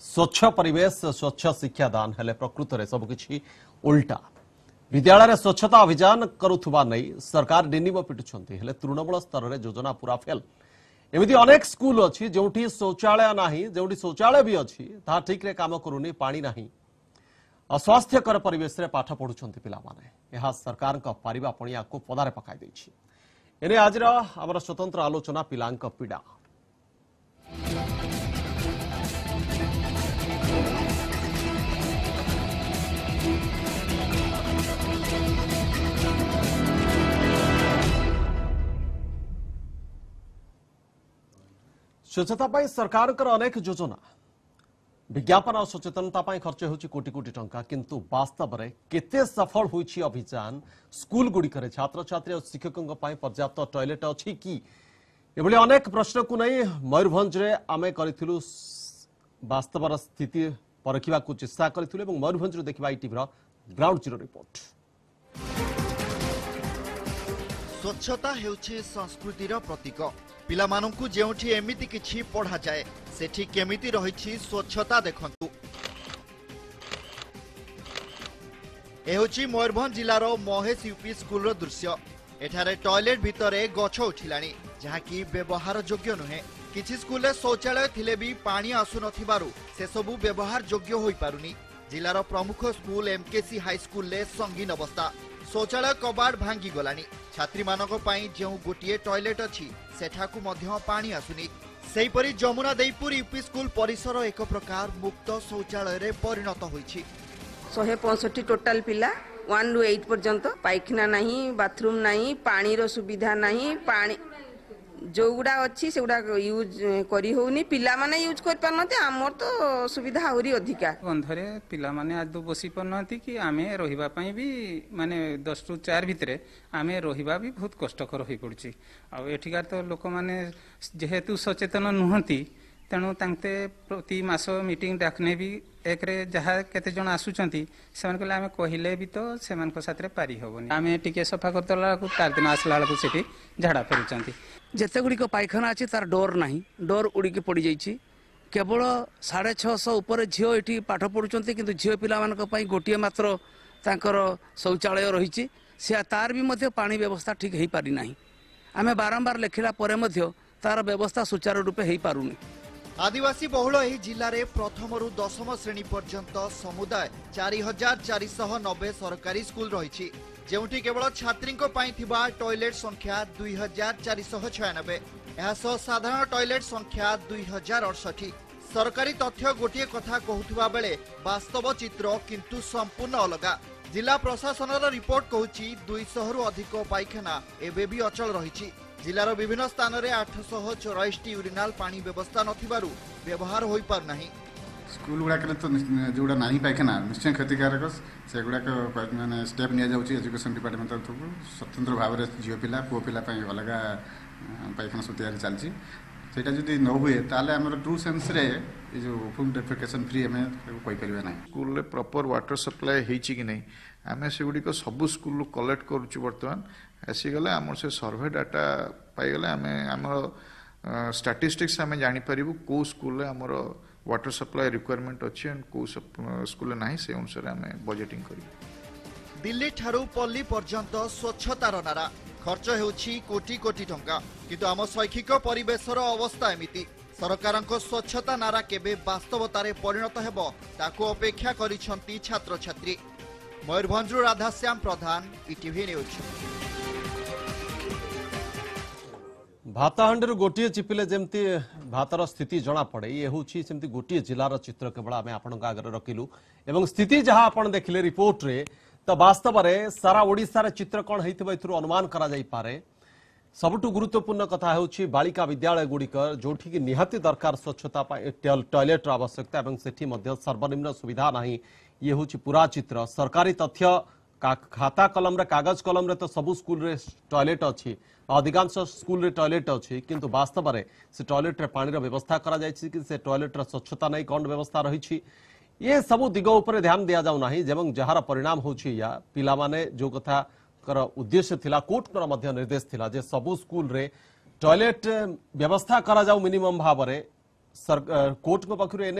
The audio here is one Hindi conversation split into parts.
स्वच्छ परिवेश स्वच्छ शिक्षादान हेले प्रकृत में सबकि उल्टा विद्यालय स्वच्छता अभियान करुवा नहीं सरकार डिनिम पिटुंट हेले तृणमूल स्तर में योजना पूरा फेल एमती अनेक स्कूल अच्छी जो शौचालय ना जो शौचालय भी अच्छी ता ठीक रे काम करूनी पानी ना अस्वास्थ्यकर परिवेश रे पाठ पढ़ुंट पिला सरकार पारिबा पणिया को पदारे पकाई देछि एने आज आमर स्वतंत्र आलोचना पिलांक पीड़ा स्वच्छता पाई सरकार अनेक योजना विज्ञापन और सचेतनता खर्च होची कोटी कोटी टंका किंतु वास्तव में केते सफल होईची अभियान स्कूल गुड़िक छात्र छात्री और शिक्षकों पर्याप्त टॉयलेट अच्छी कि एभली अनेक प्रश्न को नहीं मयूरभंज रे आमे करिथिलु वास्तव स्थिति परखिबा को चेष्टा करिथिलु मयूरभंज रे देखिबा टीवी ग्राउंड जीरो रिपोर्ट। स्वच्छता हेउछि संस्कृतिर प्रतीक पिलामानंकु जेउठी एमिति किछि पढ़ा जाए सेठी केमिति रहिछि स्वच्छता देखंतु। एहोछि मयूरभंज जिलार महेश यूपी स्कूल रो दृश्य। एठारे टॉयलेट भितरे गछ उठिलाणी जहाँकि व्यवहार योग्य नुहे। किछि स्कूल रे शौचालय थिले भी पानी आसु नथिबारु से सबु व्यवहार योग्य होई पारुनी। जिलार प्रमुख स्कूल एमकेसी हाई स्कूल ले संगीन अवस्था शौचालय कबाड़ भांगी गलानी। छात्री मानक पई जेउ गोटिए टॉयलेट अछि सेठाकु मध्य पानी आसुनी। सेहीपरि जमुना देईपुर यूपी स्कूल परिसर एक प्रकार मुक्त शौचालय रे परिणत होईछि। 165 टोटाल पिला 1 ରୁ 8 पर्यंत पाइखना नहीं बाथरूम नहीं पानी रो सुविधा नहीं पानी जोगुड़ा अच्छी से यूज करी होनी पिला माने यूज कर पारनते हमर तो सुविधा आहुरी अधिका बंधरे पिला माने आज बसी पारनती कि आमे रहिबा पई भी माने 10 ରୁ 4 भितरे आमे रहिबा भी बहुत कष्टकर होई पड़छि। आ एठिका तो लोक माने जेहेतु सचेतन नुहंती तेणु तांते प्रति मास मीटिंग डाकने भी एक रे जहाँ केते जन आसुचंती सेमान कहले आमे कहिले भी तो सेमान को साथरे पारी होबनी आमे टिके सफा करतला को 4 दिन आसला को सेठी झाड़ा फेरुचंती जेते गुडी को पायखाना अछि तार डोर नाही डोर उड़ी के पड़ी जाईछि केवल 650 ऊपर झियो एठी पाठ पढुचंती किंतु झियो पिला मानक पई गोटिए मात्र तांकर शौचालय रहिछि से तार भी मध्य पानी व्यवस्था ठीक हेई पारि नाही आमे बारंबार लेखिला परे मध्य तार व्यवस्था सुचारू रूपे हेई पारुनी। आदिवासी बहुल एही जिल्ला रे प्रथम रु 10म श्रेणी पर्यंत समुदाय 4490 सरकारी स्कूल रहिछि जेउठी केवल छात्री थिबा टॉयलेट संख्या 2496 एहा साधारण टॉयलेट संख्या 2068। सरकारी तथ्य गोटे कथा कहउथुबा बेले वास्तव चित्र किंतु संपूर्ण अलगा। जिला प्रशासन रिपोर्ट कहूची 200 रु अधिक पायखाना एबे भी अचल रहिछि। जिलार विभिन्न स्थान में 884 यूरिनाल पानी व्यवस्था नथिबारु व्यवहार होई पार नाही। स्कूल गुड़ाक तो जोड़ा ना पायखाना निश्चय क्षतिकारक से गुड़ाक माने स्टेप निया जाउची एजुकेशन डिपार्टमेंट स्वतंत्र भाव में झील पिला पुओ पिला अलग पायखाना सब तैयारी चलती सेटा जदि न हुए ताले हमर ट्रू सेंस रे जो फुल डेफिकेशन फ्री हमें कोई परिबे नाही। स्कूल रे प्रॉपर वाटर सप्लाई हेची कि नहीं आमे से गुडी को सब स्कूल कलेक्ट करूची वर्तमान आसी गले हमर से सर्वे डाटा पाई गले आमे हमर स्टैटिस्टिक्स हमें जानि परिबु को स्कूल रे हमर वाटर सप्लाई रिक्वायरमेंट अछि एंड को स्कूल नाही से अनुसार हमें बजेटिंग करी। दिल्ली ठारू पल्ली पर्यंत स्वच्छतार नारा खर्च हेउछि कोटी कोटी टंका किंतु आम शैक्षिक परिवेशर अवस्था एमिति सरकारक स्वच्छता नारा केबे वास्तवतारे परिणत हेबो ताको अपेक्षा करिसंती छात्र छात्री। Mayurbhanj Radhashyam Pradhan ETV news. भातहांडी गोटे चिपिले जमती भातर स्थिति जना पड़े ये हूँ सेमती गोटे जिलार चित्र केवल आम आपण आगे रखिलु एवं स्थिति जहाँ आप देखिले रिपोर्ट रे तो वास्तव में सारा ओडिशा रे चित्र कौन होइथिबा अनुमान करा जाई पारे। सबुठु गुरुत्वपूर्ण कथा होछि बालिका विद्यालय गुड़िक जोठी निहाती दरकार स्वच्छता टॉयलेट आवश्यकता एवं सेठी मध्य सर्वनिम्न सुविधा नहीं ये हूँ पूरा चित्र। सरकारी तथ्य खाता कलम रे कागज कलम रे तो सबु स्कूल रे टॉयलेट अच्छी अधिकांश स्कूल रे टॉयलेट अच्छी किंतु वास्तव में से टॉयलेट रे पानी रो व्यवस्था करा जायछि कि से टॉयलेट रो स्वच्छता नहीं कौन व्यवस्था रही ये सबु दिग उपर ध्यान दिया जाउ नाही जेवं जहार परिणाम होछि या पिला माने जो कथा कर उद्देश्य थिला कोर्ट कर मध्य निर्देश थिला जे सबु स्कूल रे टॉयलेट व्यवस्था करा जाउ मिनिमम भाव रे कोर्ट को पखरु एने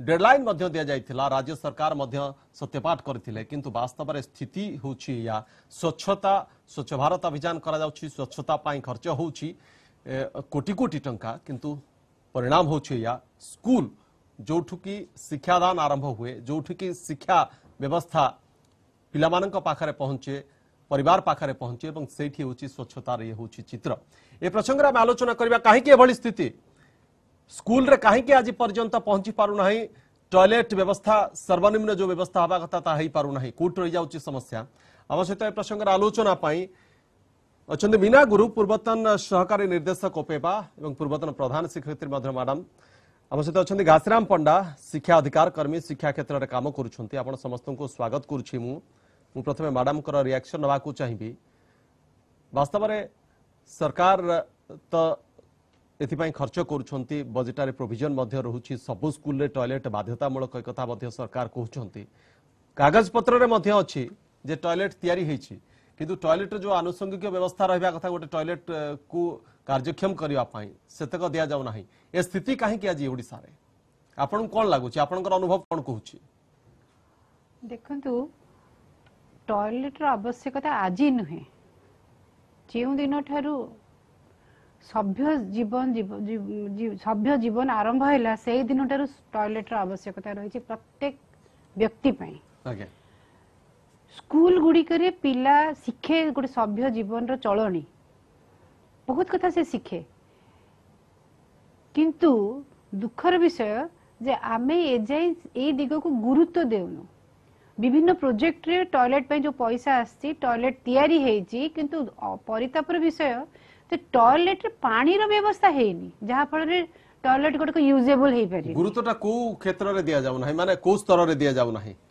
डेडलाइन मध्य दिया जाइथिला राज्य सरकार मध्य सत्यपाठ करथिले किंतु वास्तव में स्थिति होछि या स्वच्छता स्वच्छ भारत अभियान करा जाउछि स्वच्छता पाई खर्च होछि कोटी कोटी टंका किंतु परिणाम होछि या स्कूल जोठु की शिक्षादान आरंभ हुए जोठु की शिक्षा व्यवस्था पिलामानंक पाखरे पहुंचे परिवार पाखरे पहुंचे एवं सेठी होछि स्वच्छतार ये होछि चित्र ए प्रसंग में आलोचना करबा काहे के एभली स्थिति स्कूल रे काहे के आज पर्यंत पहुंची पारु नाही टॉयलेट व्यवस्था सर्वनिम्न जो व्यवस्था हवा कथा ता हेई पारु नाही कोट रही जाउछि समस्या आम सहित ए प्रसंग आलोचना पाई अछंद मीना गुरु पूर्वतन सहकारी निर्देशक ओपेबा एवं पूर्वतन प्रधान शिक्षयित्री मध्य मैडम आम सहित अच्छा घासीराम पंडा शिक्षा अधिकार कर्मी शिक्षा क्षेत्र में कम करुँच आप समस्त को स्वागत करुँची मु प्रथमे मैडम रिएक्शन नवा चाहिए वास्तव में सरकार तो एथिपाई खर्च करुँच बजेटारी प्रोविजन रोचे सबु स्कूल टॉयलेट बाध्यतामूलक एक कथा सरकार कहते कागज पत्र अच्छी जे टॉयलेट तैयारी होती किंतु टॉयलेट जो आनुषंगिक व्यवस्था रहा कथा गोटे टॉयलेट को कार्यक्षम करने सेतक दि जाऊना ए स्थिति कहीं आज ओडिशा रे आपन कौन लगुच आपनकर अनुभव कौन कहूँ देखु टॉयलेट आवश्यकता आज नुहे जो दिन ठारू सभ्य जीवन आरंभ है से दिन ठारू टॉयलेट आवश्यकता रही प्रत्येक व्यक्ति पई स्कूल गुड़िक पिला शिखे गोटे सभ्य जीवन चलनी बहुत कथा से शिखे किंतु दुखर विषय जे आमे एजाई ए दिग को गुरुत्व देउनु विभिन्न प्रोजेक्ट रे टॉयलेट पे जो पैसा आसी टॉयलेट तैयारी हेची किंतु परितापर विषय ते टॉयलेट रे पानी रो व्यवस्था हेनी जहा फल रे टॉयलेट गोटे यूजेबल हे पारी गुरुत्वटा को क्षेत्र रे दिया जाउ नाही माने को स्तर रे दिया जाउ नाही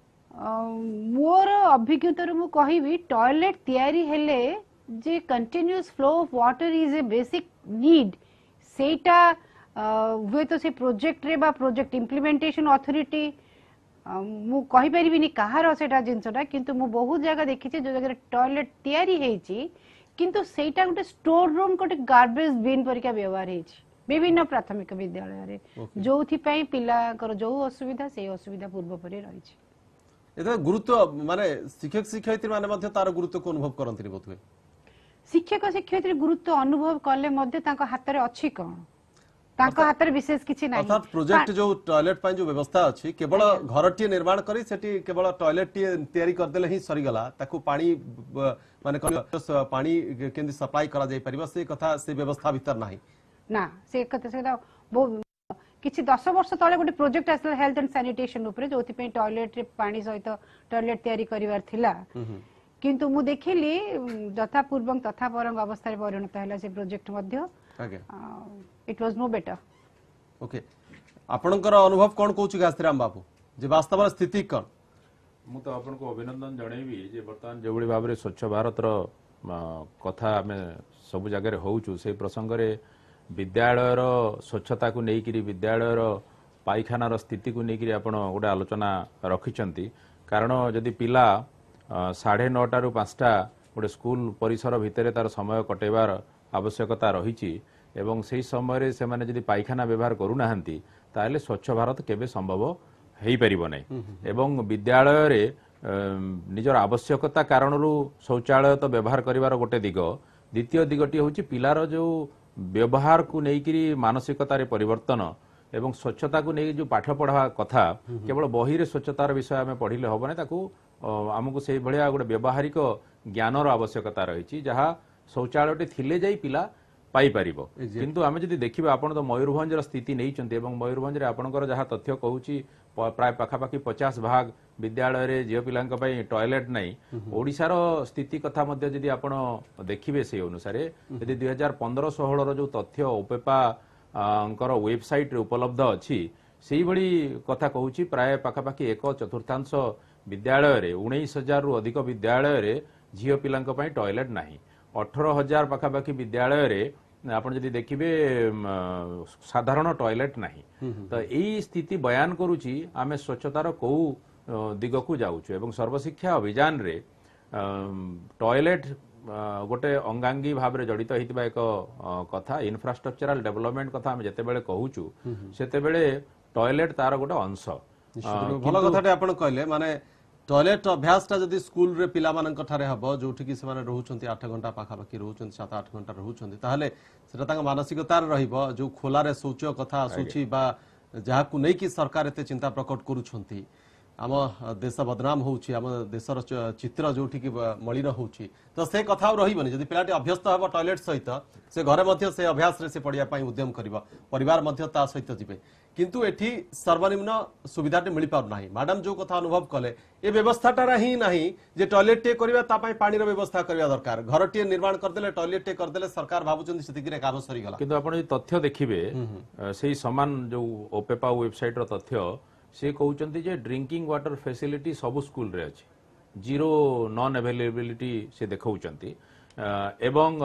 मोर अभिज्ञता रे मु कहिबी टॉयलेट तैयारी हेले जे continuous flow of water is a basic need सेटा हुए तो से प्रोजेक्ट रे बा प्रोजेक्ट इंप्लीमेंटेशन अथॉरिटी मु कहि परिबिनी कहार सेटा जिंसटा किंतु मु बहुत जगह देखि जो जगह टॉयलेट तैयारी हेची किंतु सेटा गोटे स्टोर रूम गोटे गार्बेज बिन परिका व्यवहार हेची विभिन्न प्राथमिक विद्यालय रे जोथि पई पिलाकर जो असुविधा से असुविधा पूर्व परि रहिछि एता गुरुत्व माने शिक्षक शिक्षयित्री माने मध्ये तार गुरुत्व को अनुभव करंती बोथुए शिक्षक शिक्षयित्री गुरुत्व अनुभव कले मध्ये तांको हाथ रे अछि कोन तांको हाथ रे विशेष किछि नाही अर्थात प्रोजेक्ट जो टॉयलेट पई जो व्यवस्था अछि केवल घरटी निर्माण करी सेठी केवल टॉयलेट टी तयारी कर देले ही सरी गला ताकू पानी माने पानी केंदी सप्लाई करा जाय परिबा से कथा से व्यवस्था भीतर नाही ना से कथा से किछि 10 वर्ष तले गोटे प्रोजेक्ट आसल हेल्थ एंड सैनिटेशन ऊपर जोथि पे टॉयलेट रे पानी सहित टॉयलेट तयारी करिवार थिला किंतु मु देखिली यथा पूर्वं तथा परं अवस्था रे परिणत हैला से प्रोजेक्ट मध्ये it was no better okay आपनकर अनुभव कोन कहूची गास्त्रीराम बाबू जे वास्तव स्थिति कोन मु तो आपन को अभिनंदन जणैबी जे वर्तमान जेबुली भाबरे स्वच्छ भारत रो कथा हमें सब जगह रे होउछु से प्रसंग रे विद्यालय रो स्वच्छता को नेकिरी विद्यालय रो पाइखाना रो स्थिति को नेकिरी आपण गोटे आलोचना रखिचंती कारण जदि पिला 9:30 रु 5 गोटे स्कूल परिसर भितर तार समय कटेबार आवश्यकता रही एवं से समय रे से माने जदि पाइखाना व्यवहार करू नाहंती ताले स्वच्छ भारत केबे संभव हेई परिबो नै एवं विद्यालय रे निजर आवश्यकता कारणरू शौचालय तो व्यवहार करिवार गोटे दिग द्वितीय दिगटी होची पिलार जो व्यवहार को नेकिरी मानसिकता रे परिवर्तन एवं स्वच्छता को नहीं जो पाठ पढ़ा कथा केवल बही रे स्वच्छतार विषय आम पढ़िले हम ना आमको से भाया गोटे व्यवहारिक ज्ञानर आवश्यकता रही जहाँ शौचालय थिले जाई पिला पाई परिबो किंतु आमे जदि देखिबा आपण तो मयूरभंज र स्थिति नहीं चंती एवं मयूरभंज रे आपणकर जहाँ तथ्य कहूची प्राय पाखापाखि 50 भाग विद्यालय रे झियो पिलांक पई टॉयलेट नहीं ओडिसा रो स्थिति कथा मध्ये जदि आपण देखिबे से अनुसार यदि 2015-16 रो जो तथ्य ओपेपा अंकर वेबसाइट रे उपलब्ध अछि सेही भली कथा कहूची प्राय पाखापाखि 1/4 विद्यालय रे 19,000 रु अधिक विद्यालय रे झियो पिलांक पई टॉयलेट नाही 18,000 पाखापाखि विद्यालय रे आपण जदि देखिबे साधारण टॉयलेट नाही तो एई स्थिति बयान करूची आमे स्वच्छतार को दिग को जाउछु एवं सर्वशिक्षा अभियान रे टॉयलेट गोटे अंगांगी भाव में जड़ित होता एक कथा इन्फ्रास्ट्रक्चरल डेवलपमेंट कथा आम जिते बड़े कहूचु सेते बेले टॉयलेट तार गोटे अंश भल कथा आप कहले माने टॉयलेट अभ्यास जदि स्कूल रे पिला मानक ठारे हबो जोठी कि से माने रहउछंती 8 घंटा पाखापाखि रहउछंती 7-8 घंटा रहउछंती ताहले सेटा तांग मानसिकतार रहिबो जो खोलारे शौच कथा आसुची बा जहाकू नै कि सरकार एते चिंता प्रकट करूछंती आम देश बदनाम होउची आम देशर चित्र जोठी कि मलिन होउची तो से कथा रहिबनी जदि पिलाटी अभ्यस्त हबो टॉयलेट सहित से घरे मध्य से अभ्यास रे से पढ़िया पई उद्यम करिवो परिवार मध्य ता सहित जिवे किंतु एठी सर्वनिम्न सुविधाटे मिल पार नाही मैडम जो कथा अनुभव कले ए व्यवस्थाटा ही नहीं जे टॉयलेट टे करिवा ता पई पानी रो व्यवस्था करिवा दरकार घरटे निर्माण कर देले टॉयलेट टे कर देले सरकार भाबुचंदी सेतिकिरे काम सरी गला किंतु आपण तथ्य देखिबे सेही समान जो ओपेपा वेबसाइट रो तथ्य से कहउचंती जे ड्रिंकिंग वाटर फैसिलिटी सब स्कूल रे अछि जीरो नॉन अवेलेबिलिटी से देखउचंती एवं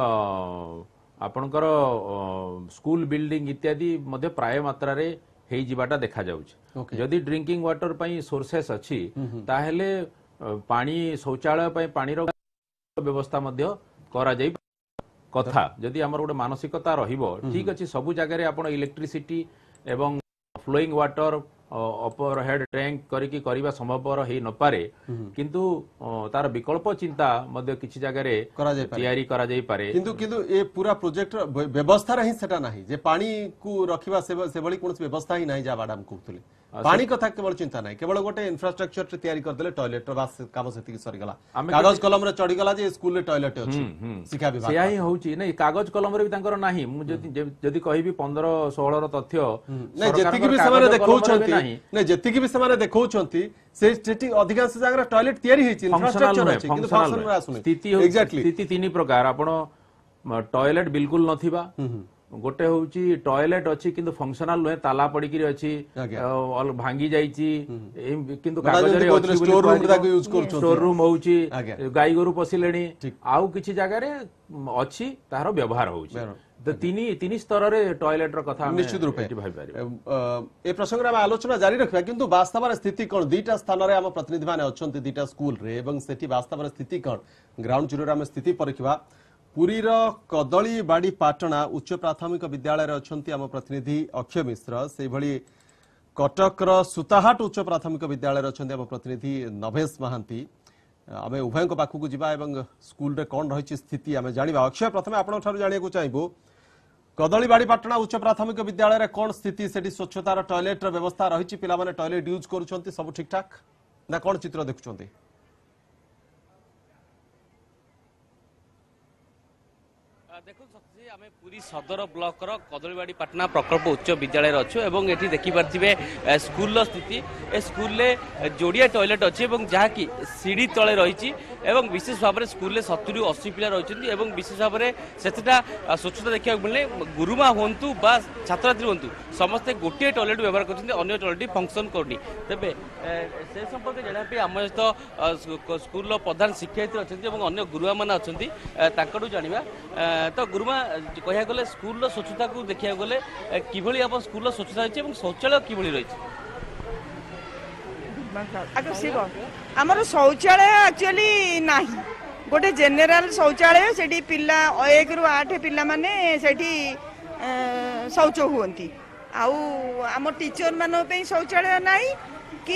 आपणकर स्कूल बिल्डिंग इत्यादि मध्ये प्राय मात्रा रे हेई जिबाटा देखा जाउछ जदि ड्रिंकिंग वाटर पई सोर्सेस अछि ताहेले पानी शौचालय पई पानी रो व्यवस्था मध्ये करा जाई कथा जदि हमर गोटे मानसिकता रहिबो ठीक अछि सब जगह रे आपण इलेक्ट्रिसिटी एवं flowing water upper head tank करिकी करिबा संभवपर हेई न पारे किंतु तार विकल्प चिंता मध्ये किछि जगह रे तयारी करा जाई पारे किंतु ए पूरा प्रोजेक्ट व्यवस्था रही सेटा नाही जे पानी को रखिबा से बळी कोन व्यवस्था ही नाही जा मैडम कहतले पानी कथा केवल चिंता नाही केवल गोटे इंफ्रास्ट्रक्चर टे तयारी कर देले टॉयलेट रो बास काम सेति सरी गला कागज कलम रे चढ़ी गला जे स्कूल रे टॉयलेट अछि शिक्षा विभाग सेया ही होउची नै कागज कलम रे भी तांकर नाही मु जदि कहिबी 15-16 रो तथ्य नै जेतिकी भी समारे देखौछंती नै जेतिकी भी समारे देखौछंती से स्थिति अधिकांश जगह टॉयलेट तयारी हिची इंफ्रास्ट्रक्चर अछि किंतु फंक्शन रे आसुनी स्थिति तीन प्रकार आपण टॉयलेट बिल्कुल नथिबा गोटे होउची टॉयलेट अछि किंतु फंक्शनल नुहे ताला पडिकिरी अछि भांगी जाईची किंतु कागज रे अछि स्टोर रूम दाको यूज करछु स्टोर रूम होउची गाई गोरु पसिलेनी आउ किछि जगह रे अछि तार व्यवहार होउची तो तीन स्तर रे टॉयलेट रो कथा निश्चित रूपे ए प्रसंग रे हम आलोचना जारी रखबा किंतु वास्तव रे स्थिति कोन दीटा स्थान रे हम प्रतिनिधि माने अछंती दीटा स्कूल रे एवं सेठी वास्तव रे स्थिति कोन ग्राउंड जीरो रे हम स्थिति परखिबा पुरीर कदली बाड़ी पाटणा उच्च प्राथमिक विद्यालय रे अछंती हम प्रतिनिधि अक्षय मिश्र से भली कटक रो सुताहाट उच्च प्राथमिक विद्यालय रे अछंती हम प्रतिनिधि नभेश महांती आमे उभय को पाखु को जिबा एवं स्कूल रे कोन रहिछि स्थिति आमे जानिबा अक्षय प्रथमे आपण ठारू जानिया को चाहबो कदली बाड़ी पाटणा उच्च प्राथमिक विद्यालय रे कोन स्थिति सेठी स्वच्छतार टॉयलेट र व्यवस्था रहिछि पिला माने टॉयलेट यूज करूछंती सब ठीक ठाक ना कोन चित्र देखुछंती देखो सत्य आम पूरी सदर ब्लॉक कदलीबाड़ी पाटना प्रकल्प उच्च विद्यालय अच्छु एवं ये देखिपे स्कूल स्थिति ए स्कूल जोड़िया टॉयलेट अच्छी जहाँकि सीढ़ी तले रही विशेष भाव में स्कूल 70-80 पिला रही विशेष भाव में सेटा स्वच्छता देखा मिलने गुरुमा हूँ बा छात्री हूँ समस्ते गोटे टॉयलेट व्यवहार कर टॉयलेट फंक्शन करनी तेरे से संपर्क जानापी आम सहित स्कूल प्रधान शिक्षयित्री अच्छा अन्य गुरुआ मैंने अच्छा जाना तो गुरुमा कह गले स्कूल स्वच्छता को देखा गले किभली आप स्कूल स्वच्छता रही शौचालय किभली रही आमर शौचालय एक्चुअली नाही गोटे जेनेराल शौचालय से पिला 1 ରୁ 8 पिला माने सेठी शौच हुंती आउ आम टीचर मानो पे शौचालय नाही कि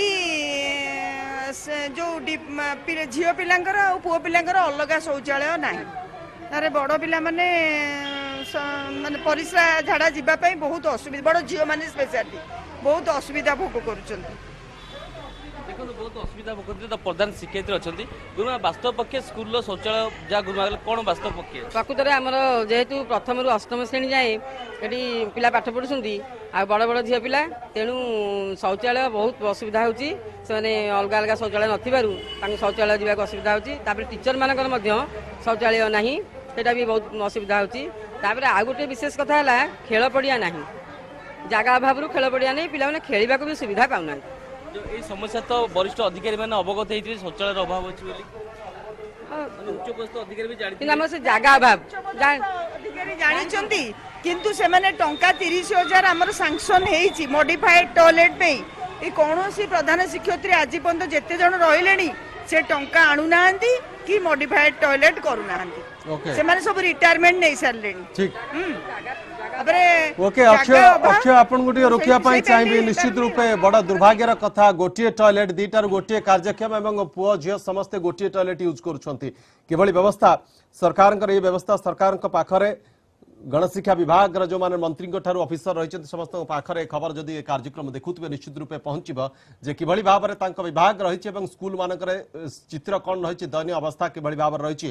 जो झील पिलांकर आ पुओ पिलांकर अलग शौचालय नाही तारे बड़ पिला माने माने परिस्रा झाड़ा जीवा पई बहुत असुविधा बड़ झील माने स्पेशली बहुत असुविधा भोग करूछंती देखो बहुत असुविधा भोग तो प्रधान शिक्षयित्री अच्छा गुरुमा वास्तव पक्षे स्कूल शौचालय जहाँ गुरुमा कौन वास्तव पक्षे प्रकृत में आमर जेहेतु प्रथम रु अष्टम श्रेणी जाए ये पिला पाठ पढ़ुंट आ बड़ बड़ झील पिला तेणु शौचालय बहुत असुविधा होची से अलग अलग शौचालय नथिबारु शौचालय जावाक असुविधा होची टीचर मानकर शौचालय नहीं सेटा भी बहुत असुविधा होची आ गोटे विशेष कथा है खेल पड़िया नहीं जगह अभाव खेल पड़िया नहीं पिला माने खेलिबा को भी सुविधा पाउना ये समस्या तो वरिष्ठ अधिकारी मैंने अवगत होते शौचालय अभाव अच्छी उच्चपदस्थ अधिकारी भी जानी से जगह अभाव अधिकारी जानी किंतु से माने टंका 30,000 आमर सैंक्शन हेची मॉडिफाइड टॉयलेट पे ये कौन सी प्रधान शिक्षयित्री आज पर्यंत जेते जन रहिले से टंका आणु नाहंती कि मॉडिफाइड टॉयलेट करू नाहंती से माने सब रिटायरमेंट नहीं सारले ठीक ओके अक्षय आपन गोटे रोकिया पाई चाहिए निश्चित रूपे बड़ा दुर्भाग्यर कथा गोटे टॉयलेट दीटार गोटे कार्यक्षम एवं पुओ झियो समस्ते गोटे टॉयलेट यूज करूछंती किभली व्यवस्था सरकार ये व्यवस्था सरकार पाखरे गणशिक्षा विभाग जो माने मंत्री ऑफिसर रही समस्त पाखरे खबर जदि कार्यक्रम देखुवे निश्चित रूपे पहुंचब जे किभली भाव में विभाग रही स्कूल मानक चित्र कौन रही दयनीय अवस्था किभली भाव रही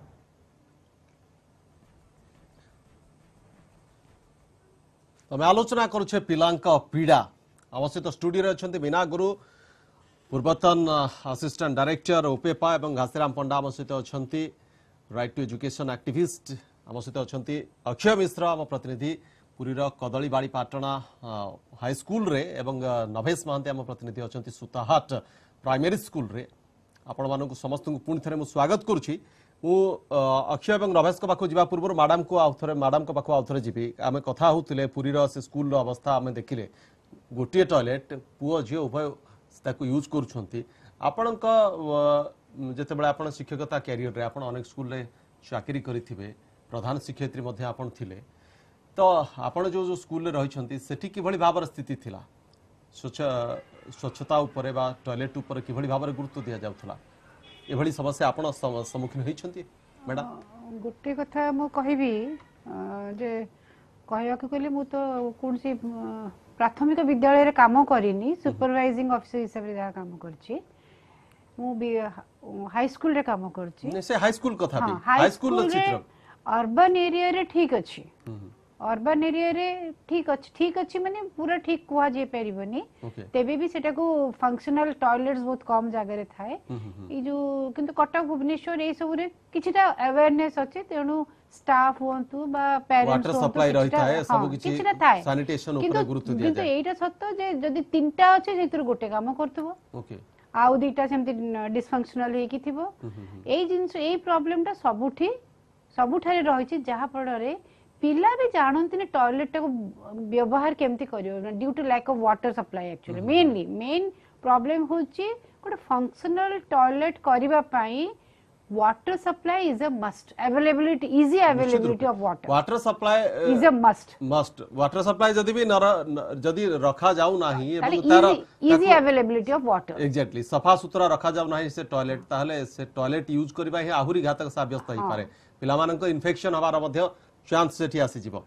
आम आलोचना करुचे पिलांक पीड़ा आम सहित स्टूडियो अच्छा मीना गुरु पूर्वतन असिस्टेंट डायरेक्टर ओपेपा और घासीराम पंडा आम सहित अच्छा राइट टू एजुकेशन एक्टिविस्ट आम सहित अच्छा अक्षय मिश्र आम प्रतिनिधि पुरीर कदलीबाड़ी पाटणा हाईस्कल रे एवं नभेश महांती आम प्रतिनिधि अच्छा सुताहाट प्राइमरी स्कूल रे आपण मानक समस्त पुणी थे स्वागत करुच्ची अक्षय और नभेश पाखु जा पूर्व मैडम को आउे मैडम पाखु आउे जी आम कथा होते पुरीर से स्कूल अवस्था आम देखिले गोटे टॉयलेट पुओ झील उभय यूज करुँच जिते आप शिक्षकता कैरियर रे आपण अनेक स्कूल रे चाकरी करेंगे प्रधान शिक्षयित्री आपण थिले तो आपण जो स्कूल रे रही सेठी किभली भावर स्थिति थिला स्वच्छता उपरे बा टॉयलेट उपरे किभली भावर गुरुत्व दिया जाउथला एभली समस्या आपण सम्मुखीन होइछंती मैडम गोटे कथा मु कहबी जे कहया को कहले मु तो कोनसी प्राथमिक विद्यालय रे काम करिनी सुपरवाइजिंग ऑफिसर हिसाब रे जा काम करछि मु भी हाई स्कूल रे काम करछि से हाई स्कूल कथा भी हाई स्कूल रो चित्र अर्बन एरिया रे ठीक अछि अर्बन एरिया रे ठीक अच्छी माने पूरा ठीक कुआ जे परिबनी तेबे भी सेटा को फंक्शनल टॉयलेट्स बहुत कम जगह रे थाए ई जो किंतु कटक भुवनेश्वर ए सब रे किछटा अवेयरनेस अछि तेनु स्टाफ होंतु बा पेरेंट्स वाटर सप्लाई रही थाए सब किछि सैनिटेशन ऊपर गुरुत्व दिया जाय किंतु एटा सत्य जे जदी तीनटा अछि जेतिर गोटे काम करथबो ओके आउ दीटा सेमति डिसफंक्शनल हे कि थिबो एई जिंस एई प्रॉब्लम टा सबुठारे रहिछि जहा पड़रे पिला भी जानते टॉयलेट को व्यवहार केमती करियो due to lack of water supply actually main problem होची गोटे फंक्शनल टॉयलेट करिबा पई water supply is a must availability easy availability of water supply is a must water supply जदी भी जदी रखा जाऊ नाही एवं तार easy availability of water exactly सफा सुतरा रखा जाऊ नाही से टॉयलेट ताहले से टॉयलेट यूज करबा ही आहुरी घातक साब्यस्त ही पारे पिला मानक इन्फेक्शन हवार मध्य चांस सेठी आसी जीवो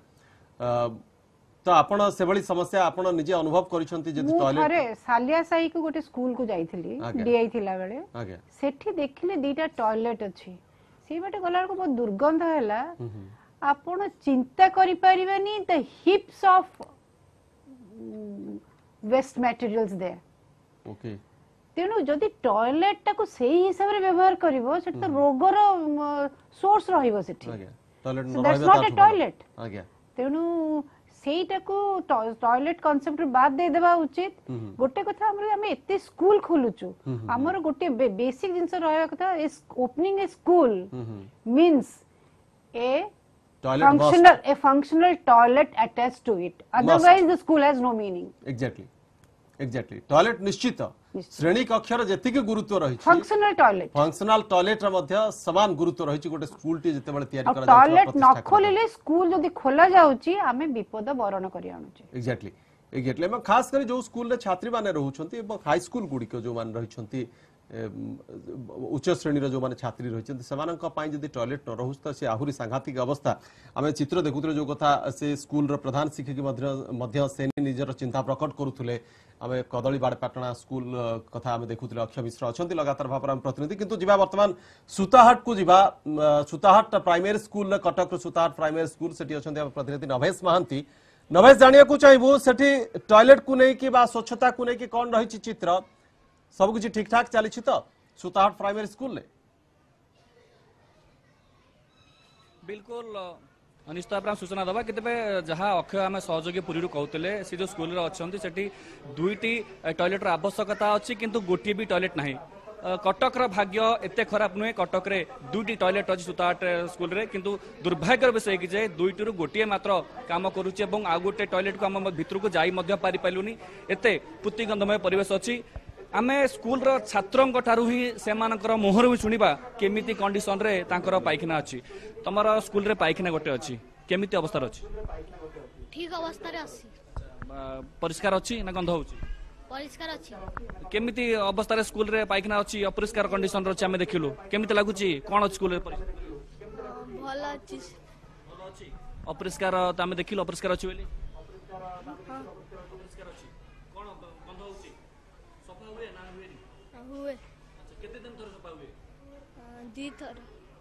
तो आपण से बड़ी समस्या आपण निजे अनुभव करिसंती जे टॉयलेट अरे सालिया साई को गोटे स्कूल को जाईथिली डीआई थिला बेले आगे सेठी देखिले दीटा टॉयलेट अछि से बाटे गला को बहुत दुर्गंध हैला आपण चिंता करि परिबेनी the heaps of waste materials there okay तेनु जदी टॉयलेट टा को सही हिसाब रे व्यवहार करिवो सेट तो रोगर सोर्स रहिबो सेठी आगे टॉयलेट न रहबे ता टॉयलेट आगे तेनु सेटा को टॉयलेट कांसेप्ट बाद दे देबा उचित गोटे कथा हम एते स्कूल खोलुचु हमर गोटे बेसिक जिंस रहया कथा is opening a school means a functional toilet attached to it otherwise the school has no meaning exactly toilet निश्चित श्रेणी कक्षर जेतिक गुरुत्व रही फंक्शनल टॉयलेट रे मध्य समान गुरुत्व रही गोटे स्कूल टी जते बेले तयारी करा टॉयलेट न खोलिले स्कूल जदी खोला जाउची आमे विपद वरण करी आनुची एग्जैक्टली मैं खास कर जो स्कूल रे छात्री माने रहउछंती एवं हाई स्कूल गुडी को जो मान रहिछंती उच्च श्रेणी जो माने छात्री रही से टॉयलेट न रोस तो सी आहरी सांघातिक अवस्था आम चित्र देखुले जो कथा से स्कूल प्रधान शिक्षक से निजर चिंता प्रकट करुले आम कदलीबाड़पाटणा स्कूल कथा आम देखुले अक्षय मिश्र अच्छा लगातार भाव में प्रतिनिधि किंतु जीवा वर्तमान सुताहाट को जीवा Sutahat primary school Cuttack Sutahat primary school से अच्छा प्रतिनिधि नभेश महांती नभेश जानिया चाहिए सेठी टॉयलेट को लेकिन स्वच्छता को लेकिन कौन रही चित्र सब कुछ ठीक ठाक चली तो सुताहाट प्राइमरी स्कूल बिल्कुल निश्चित भाव सूचना दबा कि जहाँ अक्षय आम सहयोगी पुरी कहते सी जो स्कूल अच्छा से दुईटी टॉयलेट आवश्यकता अच्छी किंतु गोटे भी टॉयलेट ना कटक भाग्य एते खराब नुहे कटक रे दुईटी टॉयलेट अच्छी सुताहाट स्कूल रे किंतु दुर्भाग्यर विषय कि दुईटी गोटे मात्र काम करुचे और आउ गोटे टॉयलेट को आम भितर को जाई पारिलुनी एते पुतिगंधमय परिवेश अच्छी आमे स्कूल रो छात्रों ठारू ही से मुहर भी शुणा केमिति कंडीशन रे तांकर पायखाना अच्छी तुम स्कूल रे पायखाना गोटे अच्छी केमिति अवस्था अच्छी ठीक अवस्था रे अछि परिष्कार अछि ना गंध होउछि परिष्कार अछि केमिति अवस्था रे स्कूल रे पाइखाना अछि अपरिष्कार कंडीशन रो आमे देखिलु केमिति लागुछि कोन स्कूल रे भल अछि अपरिष्कार आमे देखिलु अपरिष्कार अछि बोली हुए केते दिन थोर सफा हुए दी थर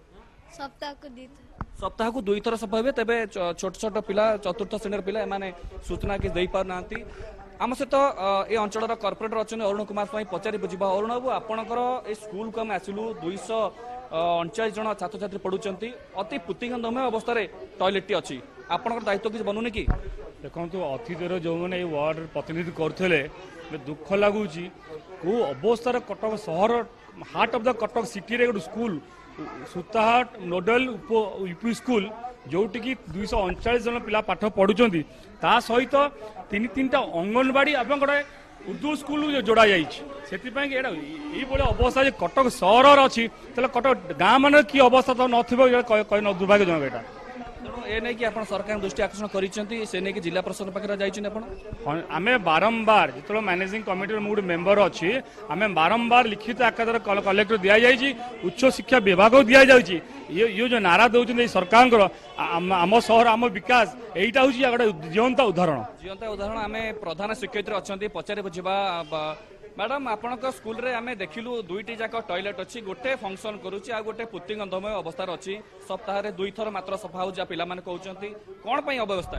सप्ताह को 2 थर सफा हुए तबे छोट छोट पिला चतुर्थ श्रेणी पिला माने सूचना कि देई पार नांती आम सहित ए अंचल कॉर्पोरेटर अच्छा अरुण कुमार स्वाई पचारि बुझा अरुण बाबू आपणकर ए स्कूल को आम आसिलु 239 जन छात्र छात्री पढ़ुंट अति पूतिगंधमय अवस्था टॉयलेट टी अच्छी आपणकर दायित्व किसी बनूनी कि देखो अतीतर जो मैंने वार्ड प्रतिनिधि करते दुख लगुच कौ अवस्था कटक सहर heart of the Cuttack city रे school Sutahat nodal UP school जोटिकी 239 जन पिला पाठ पढ़ुंट ता सहित तीन तीनटा अंगनवाड़ी और गोटे उर्दू स्कूल जोड़ा जाए अवस्था कटक सहर अच्छी कटक गाँ मान कि अवस्था तो न दुर्भाग्यजनक यहाँ ए नहीं कि आपण सरकार दृष्टि आकर्षण करिसेंती से नहीं कि जिला प्रशासन पाखरे जाइछन आपण आमे बारंबार जितो मैनेजिंग कमिटी में गोटे मेंबर अच्छी आमे बारंबार लिखित आकार कलेक्टर दिया जाइए उच्च शिक्षा विभाग दिया जाइए ये जो नारा दौरान सरकार आम सहर आम विकास यहीटा हूँ गोटे जीवंत उदाहरण आम प्रधान शिक्षयित्री अच्छा पचारे बुझा मैडम आपणक स्कूल रे आमे देखिलु दुईटी जाक टॉयलेट अच्छी गोटे फंक्शन करुच्ची आ गोटे पूतिगंधमय अवस्था अच्छी सप्ताह रे 2 थर मात्र सफा हो पिला माने कहउचंती कोन पई अव्यवस्था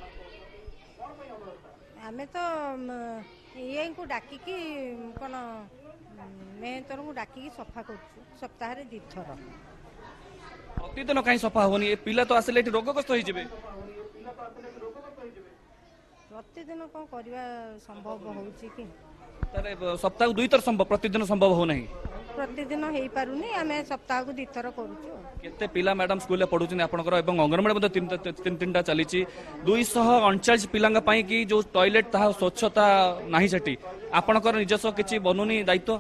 आमे तो ये को डाकी की कोन मेहतर को डाकी की सफा करछु सप्ताह रे 2 थर प्रतिदिन कहीं सफा होनी ए पिला तो आसले एठी रोगग्रस्त होई जेबे प्रतिदिन कोन करबा संभव होउची कि सप्ताह 2 थर संभव प्रतिदिन संभव हो नहीं प्रतिदिन हेई पारुनी आमे सप्ताह को 2 थर करूछु केते पिला मैडम स्कूल रे पढुछन आपनकर एवं अंगनवाड़ी मध्ये तीन चलीची 239 पिलांगा पई कि जो टॉयलेट ता स्वच्छता नाही सेठी आपनकर निजस्व किछि बनुनी दायित्व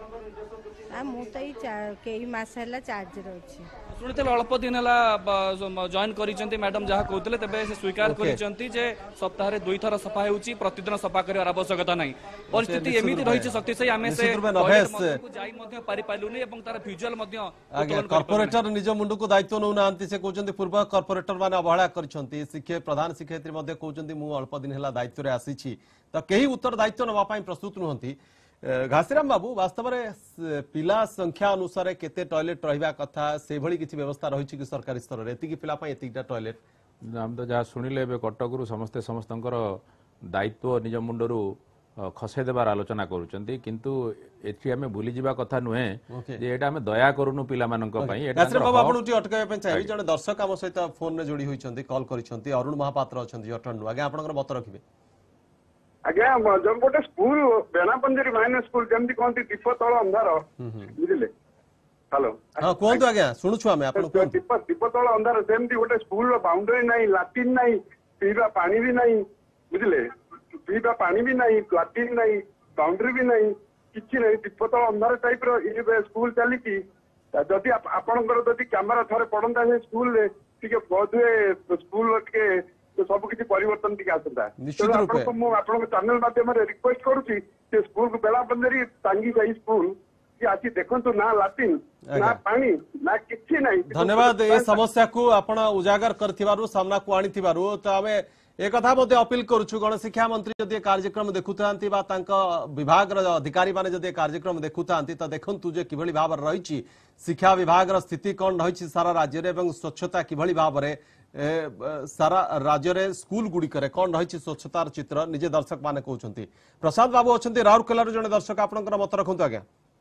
मु तो कई मास है चार्ज रही शुणुते अल्प दिन जॉइन करिसेंती मैडम जहाँ कहते तेज से स्वीकार करिसेंती जे सप्ताह रे 2 थर सफा होउची प्रतिदिन सफा करिवार आवश्यकता नहीं परिस्थिति एमिति रहिछि शक्तिशाली आमे से जाई मध्ये पारि पालुनी एवं तार विजुअल मध्ये आगे कॉर्पोरेटर निज मुंडू को दायित्व नौ नांती से कहउचंती पूर्व कॉर्पोरेटर माने अवहेला करिसेंती शिक्षक प्रधान शिक्षयित्री मध्ये कहउचंती मु अल्प दिन हला दायित्व रे आसीछि त केही उत्तर दायित्व नवा पई प्रस्तुत नहंती घासीराम बाबू वास्तव में पिला संख्या अनुसार केते टॉयलेट रहिबा कथा से भली किछि व्यवस्था रहिछि कि सरकारी स्तर रे एतिकी पिला पई एतिकीटा टॉयलेट हम तो जहाँ शुणिले कटकरू समस्ते समस्तंकर दायित्व निज मुंडरू खसे देवार आलोचना करूचंती किंतु एथि हमें भूली जिबा कथा नुहे जे एटा हमें दया करूनु पिला मानक पई एटा घासीराम बाबू आपण उठी अटकाय पे चाहि जने दर्शक हम सहित फोन रे जोड़ी होइचंती कॉल करिसंती अरुण महापात्र अछंती जटन आगे आपनकर मत रखिबे आज्ञा जब गोटे स्कूल बेनापंजरी माइनस स्कूल जमती कहती दीप तल अंधार बुझिले हेलो हां कोंतु आज्ञा सुनुछु हमें आपण कोंतु दीप तल अंधार सेमती गोटे स्कूल रो बाउंड्री नाही लैट्रिन नाही पीवा पानी भी नाही बुझिले पीवा पानी भी नाही लैट्रिन नाही बाउंड्री भी नाही किछि नाही दीप तल अंधार टाइप रो ये स्कूल चली की जदि आपनकर जदि कैमरा थरे पडंता से स्कूल रे ठीक बोधे स्कूल के तो सब किसी परिवर्तन टिके आसता निश्चित रूपे मु आपन चैनल माध्यम रे रिक्वेस्ट करूची जे स्कूल को बेलाबंदरी टांगी जाई स्कूल कि आसी देखंतु ना लैट्रिन ना पानी ना किछि नाही धन्यवाद ए समस्या को आपण उजागर करथिबारु सामना को आनिथिबारु तो हमें एक कथा मध्ये अपील करूछु गण शिक्षा मंत्री जदि कार्यक्रम देखुथांती बा तांका विभाग र अधिकारी माने जदि कार्यक्रम देखुथांती त देखंतु जे किभली भाव रहिछि शिक्षा विभाग र स्थिति कोन रहिछि सारा राज्य रे एवं स्वच्छता किभली भाव रे सारा राज्य रे स्कूल गुडी करे कोन रहिछि स्वच्छतार चित्र निजे दर्शक माने कहउछंती प्रसाद बाबू अछंती राउरकेला रो जने दर्शक आपनकर मत रखंतु आज्ञा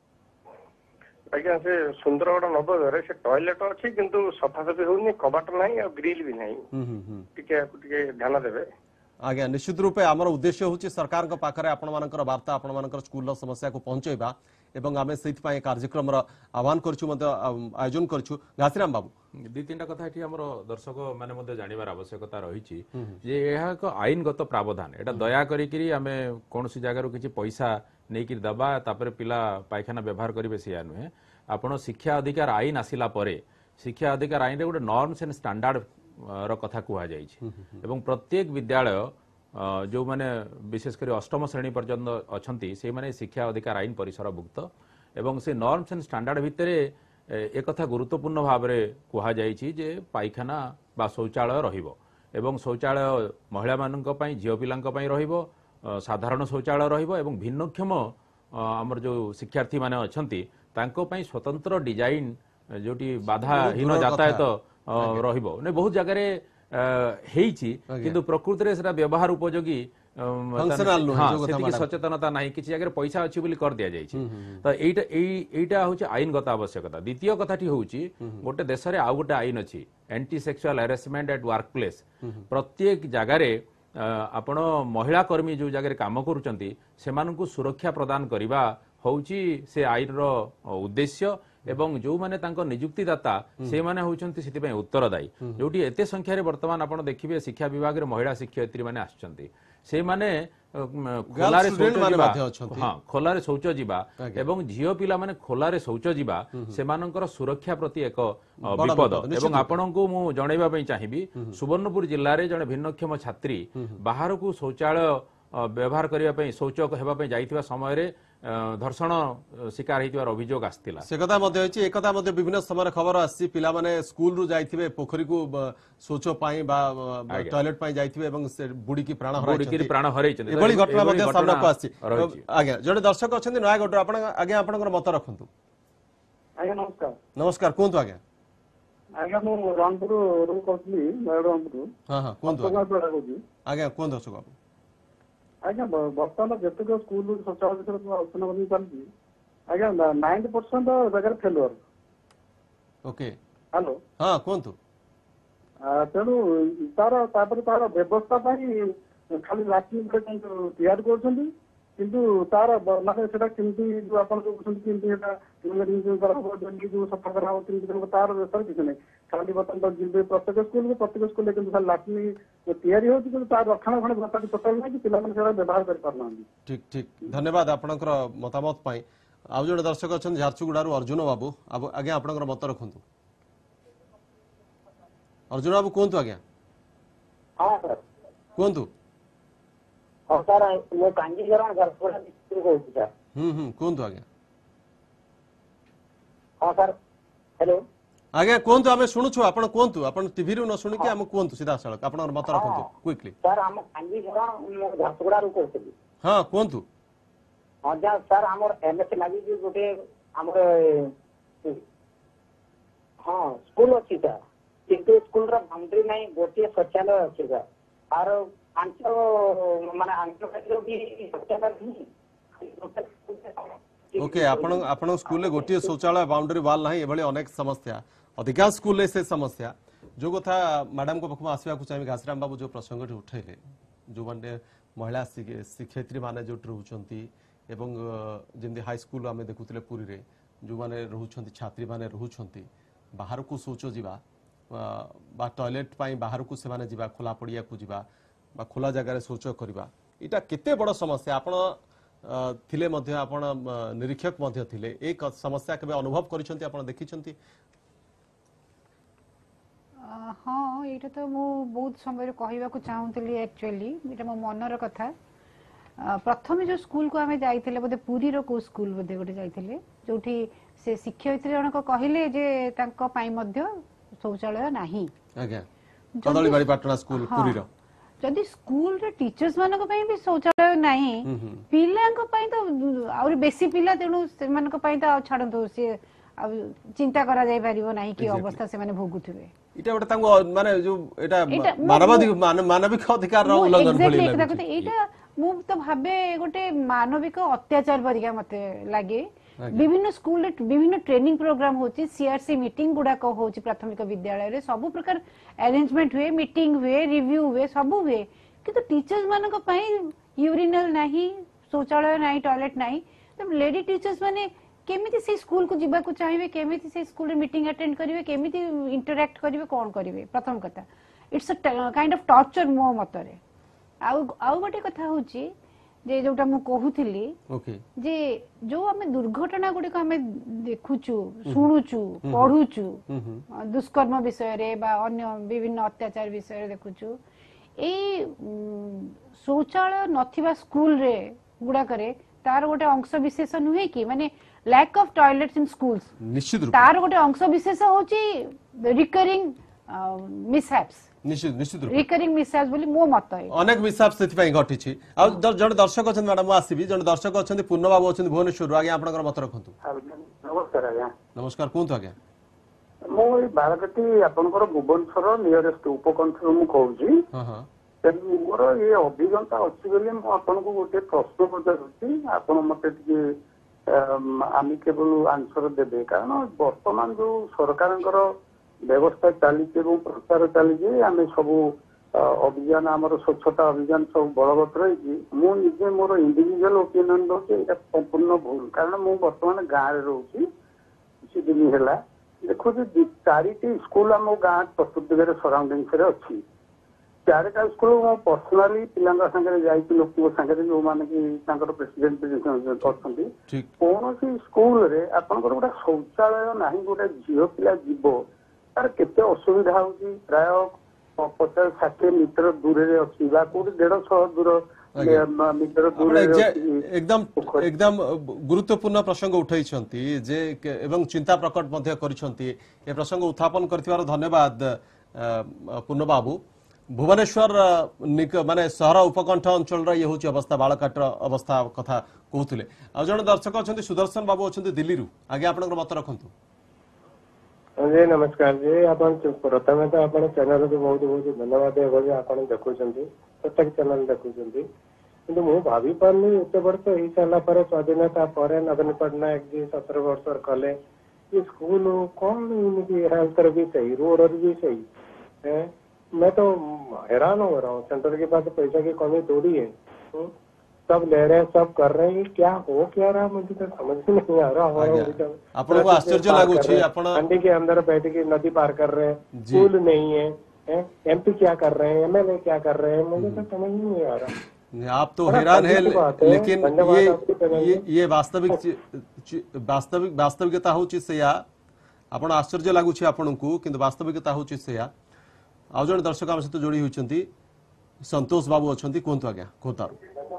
आज्ञा से सुंदरगढ़ नवोदय से टॉयलेट अच्छी किंतु सफासफी होनी कबाट नहीं और ग्रिल भी नहीं टिके ध्यान देबे आज्ञा निश्चित रूपे आमर उद्देश्य होची सरकार को पाखरे आपण मानकर वार्ता आपण मानकर स्कूल रो समस्या को पहुंचेबा एवं आमे सेति पय कार्यक्रम रो आह्वान करछु मते आयोजन करछु घासीराम बाबू दी तीनटा कथा एठी हमर दर्शक माने मते जानिबार आवश्यकता रहिछि जे एहा एक आईनगत प्रावधान एटा दया करी करी आमे कोनसी जगह रो किछि पैसा नै कि दबा तापर पिला पायखाना व्यवहार करिवे सिया नुहे आपण शिक्षा अधिकार आईन आसिला परे शिक्षा अधिकार आईन रे गोटे नॉर्म्स एंड स्टैंडर्ड ର କଥା କୁହାଯାଇଛି ଏବଂ ପ୍ରତ୍ୟେକ ବିଦ୍ୟାଳୟ जो माने विशेषकर अष्टम श्रेणी पर्यंत अच्छा से माने शिक्षा अधिकार आईन परिसरभुक्त एवं से नॉर्म्स एंड स्टैंडर्ड भितर एक कथा गुरुत्वपूर्ण भाव में कहुई जे पायखाना बा शौचालय रहिबो एवं शौचालय महिला मानक पई झियो पिलांक पई रहिबो साधारण शौचालय रहिबो एवं भिन्नक्षम आमर जो शिक्षार्थी माने अछंती तांको पई स्वतंत्र डिजाइन जोटी बाधाहीन यातायात रहिबो ने बहुत जगह रे किंतु प्रकृति में व्यवहार उपयोगी सचेतनता ना किसी जगह पैसा अच्छी बोली कर दि जाए तो यहीटा हूँ आईनगत आवश्यकता। द्वितीय कथाटी हूँ गोटे देश में आउ गोटे आईन अच्छी anti sexual harassment at workplace प्रत्येक जगार आपण महिला कर्मी जो जगह काम करुँच सुरक्षा प्रदान करने हूँ से आईन उद्देश्य एवं जो माने तांको नियुक्तिदाता से माने होउचंती सिति उत्तरदायी जोटी एते संख्या रे वर्तमान आपण देखिबे शिक्षा विभाग रे महिला शिक्षयित्री माने आछंती से माने खोलारे शौच जीवा हां खोलारे शौच जीवा एवं झियो पिला माने खोलारे शौच जीवा से मानकर सुरक्षा प्रति एक विपद एवं आपणको मु जणैबा पई चाहिबी सुवर्णपुर जिल्ला रे जणे भिन्नक्षम छात्री बाहर को शौचालय व्यवहार करबा पई शौच हेबा पई जाईतिबा समय रे धर्षण शिकार होइतिबार अभियोग आस्तिला से कथा मध्ये होइछि एक कथा मध्ये विभिन्न समय खबर आसी पिला माने स्कूल रु जाइथिबे पोखरी को शौच पाई बा टॉयलेट पाई जाइथिबे एवं से बुडी की प्राण हराइछन एबळी घटना मध्ये सामना को आसी आज्ञा जडे दर्शक अछन्ति नयागढ़ आपण आज्ञा आपनकर मत रखंतु। आज्ञा नमस्कार। नमस्कार कोंतु आज्ञा। आज्ञा मु रामपुर रु कहथि रामपुर हां हां कोंतु आज्ञा कोन दर्शक आप आज्ञा बर्तमान जतक स्कूल शौचालय विषय आलोचना करनी चलती आज्ञा 90% जगह फेलुअर ओके हेलो हां कोंतु तेणु तार तार व्यवस्था खाली लाट्रिन तैयार कर किंतु तार माने सेटा केमती जो आपण जो केमती सेटा जो सफा करा हो केमती तार व्यवस्था किछ नै खाली बर्तमान जिले प्रत्येक स्कूल किंतु खाली लाट्रिन तैयारी हो किंतु तार रक्षणाबक्षण व्यवस्था टोटल नै कि पिला माने सेटा व्यवहार कर पारना। ठीक ठीक धन्यवाद आपनकर मतामत पई। आउ जण दर्शक अछन झारसुगुडारू अर्जुन बाबू आगे आपनकर मत रखंतु। अर्जुन बाबू कोंतु आज्ञा। हां सर कोंतु हां सर वो कांजीगरा झारसुगुडा डिस्ट्रिक्ट को सर कोंतु आज्ञा। हां सर हेलो आज्ञा कोंतु आमे सुनुछु आपण कोंतु आपण टीवी रू न सुनि के हम कोंतु सीधा सड़क आपनर मत रखंतु क्विकली। सर हम कांजीगरा झारसुगुडा रू कहतली। हां कोंतु हां जा सर हमर एमएस लागि जे गोटे हमर हां स्कूल अछि सर किंतु स्कूल रा बाउंड्री नहीं गोटे शौचालय अछि सर आरो आंचो माने आंचो भी शौचालय नहीं ओके आपण स्कूल ले गोटे शौचालय बाउंड्री वाल नहीं एभली अनेक समस्या अधिकांश स्कूल ले से समस्या जो कथा मैडम को पखमा आसीबा को चाहिए घासराम बाबू जो प्रसंग उठैले जो माने महिला शिक्षयित्री माने जो रहउचंती एवं जेंदी हाई स्कूल आमे देखुतले पुरी रे जो माने रहउचंती छात्री माने रहउचंती बाहर को शौच जीवा बा टॉयलेट पाई बाहर को से माने जीवा खोला पड़िया को जीवा बा खोला जगह शौच करवा इटा केते बड़ समस्या आपण थिले मध्य आपण निरीक्षक मध्य थिले एक समस्या केबे अनुभव करिसंती आपण देखिसंती। हाँ ये तो मु बहुत समय कहवा को चाहूली एक्चुअली ये मो मनर कथा प्रथम जो स्कूल को आमे जाइथिले बोधे पुरी रो को स्कूल बोधे गोटे जाइथिले जोठी से शिक्षयित्री जनक कहिले जे तांको पाई मध्य शौचालय नाही आज्ञा कदलीबाड़ी पाटना स्कूल पुरी रो जदि स्कूल रे टीचर्स मानक पई भी शौचालय नाही पिलांक पई तो और बेसी पिला तेनु से मानक पई तो छाडंतो से चिंता करा जाय परिबो नाही कि अवस्था से माने भोगुथिबे इटा गोटे तांगो माने जो एटा मानविक अधिकार रो उल्लंघन भली लागै एटा मु तो भाबे गोटे मानविक अत्याचार परिका मते लागे विभिन्न स्कूल विभिन्न ट्रेनिंग प्रोग्राम होची सीआरसी मीटिंग गुडा को होची प्राथमिक विद्यालय रे सब प्रकार अरेंजमेंट हुए मीटिंग हुए रिव्यू हुए सब हुए किंतु टीचर्स मानक पई यूरिनल नाही शौचालय नाही टॉयलेट नाही तो लेडी टीचर्स माने केमिति से स्कूल को जीवा को चाहिए केमिति से स्कूल रे मीटिंग अटेंड करिवे केमिति इंटरैक्ट करिवे कोन करिवे प्रथम कथा it's a kind of torture मो मतरे आउ गोटे कथा होची जे जोटा मु कहूली ओके जे जो आमे दुर्घटना गुडी को आमे देखुचु सुनुचु पढुचु दुष्कर्म विषय रे बा अन्य विभिन्न अत्याचार विषय रे देखुचु ए शौचालय नथिबा स्कूल रे गुडा करे तार गोटे अंश विशेष नुहे कि माने lack of toilets in schools निश्चित रूप तार गोटे अंश विशेष होची रिकरिंग मिसहैप्स निश्चित रूप रिकरिंग मिसहैप्स बोली मो मत है अनेक मिसहैप सेति पई घटी छी आ जण दर्शक अछन मैडम आसीबी जण दर्शक अछन पूर्ण बाबू अछन भुवनेश्वर आगे आपनकर मत रखंतु नमस्कार आज्ञा नमस्कार कोंतु आगे मो बारकटी आपनकर भुवनेश्वर नियरेस्ट उपकंठ मु कहूची हां हां मोर ये अभिज्ञता अच्छी बोली मु आपनको गोटे प्रश्न पचारुची आपण मते टिके आमिकेबल आंसर देबे कारण वर्तमान जो सरकारଙ୍କର व्यवस्था चली प्रचार चली आम सब अभियान आम स्वच्छता अभियान सब बलवत् रही मुझे मोर इंडिविजुअल ओपिनियन दूसरी संपूर्ण भूल कारण मु बर्तमान गाँव रोची किसी दिन है देखो चारिटी स्कूल आम गाँव चतुर्दिग सराउंडिंग्स अच्छी चारिटा स्कूल मो पर्सनाली पिला सागे लोक सागे जो मैंने कि प्रेसिडेंट अच्छा कौन स्कूल रे आपंकर गोटे शौचालय ना गोटे झील पिला जीव तार केते असुविधा होची प्राय 50-60 मीटर दूर रे अछि बा कोठी 150 दूर मीटर दूर एकदम एकदम गुरुत्वपूर्ण प्रसंग उठाई जे एवं चिंता प्रकट मध्य करिसंती ए प्रसंग उत्थापन करथिबार धन्यवाद पूर्ण बाबू भुवनेश्वर माने सहर उपकंठ अंचल ये हूँ अवस्था बालकाटर अवस्था कथा कहते आ जन दर्शक अच्छा सुदर्शन बाबू अच्छा दिल्ली रू आगे आप मत रखु जी नमस्कार जी आप प्रथम तो आप चैनल को बहुत बहुत धन्यवाद आप देखुं प्रत्येक चैनल देखुं कि मुझे भावी पार्नी एत वर्ष हो सारा स्वाधीनता पर नवीन पट्टनायक जी 17 वर्ष कले ये स्कूल कौन हेल्थ भी सही रोड भी सही है मैं तो हैरान हो रहा हूँ सेंटर के पास पैसा की कमी थोड़ी है सब ले रहे हैं सब कर रहे हैं क्या हो क्या रहा मुझे तो समझ ही नहीं आ रहा आपको आश्चर्य लागू छी आपण अंडी के अंदर बैठ के नदी पार कर रहे हैं स्कूल नहीं है एमपी क्या कर रहे हैं एमएलए क्या कर रहे हैं मुझे तो समझ ही नहीं आ रहा आप तो हैरान है लेकिन ये वास्तविकता होची से या आपण आश्चर्य लागू छी आपनकू किंतु वास्तविकता होची से या आउ जन दर्शक आम सहित जोड़ी होती संतोष बाबू अच्छा कहतु आज्ञा खोतारू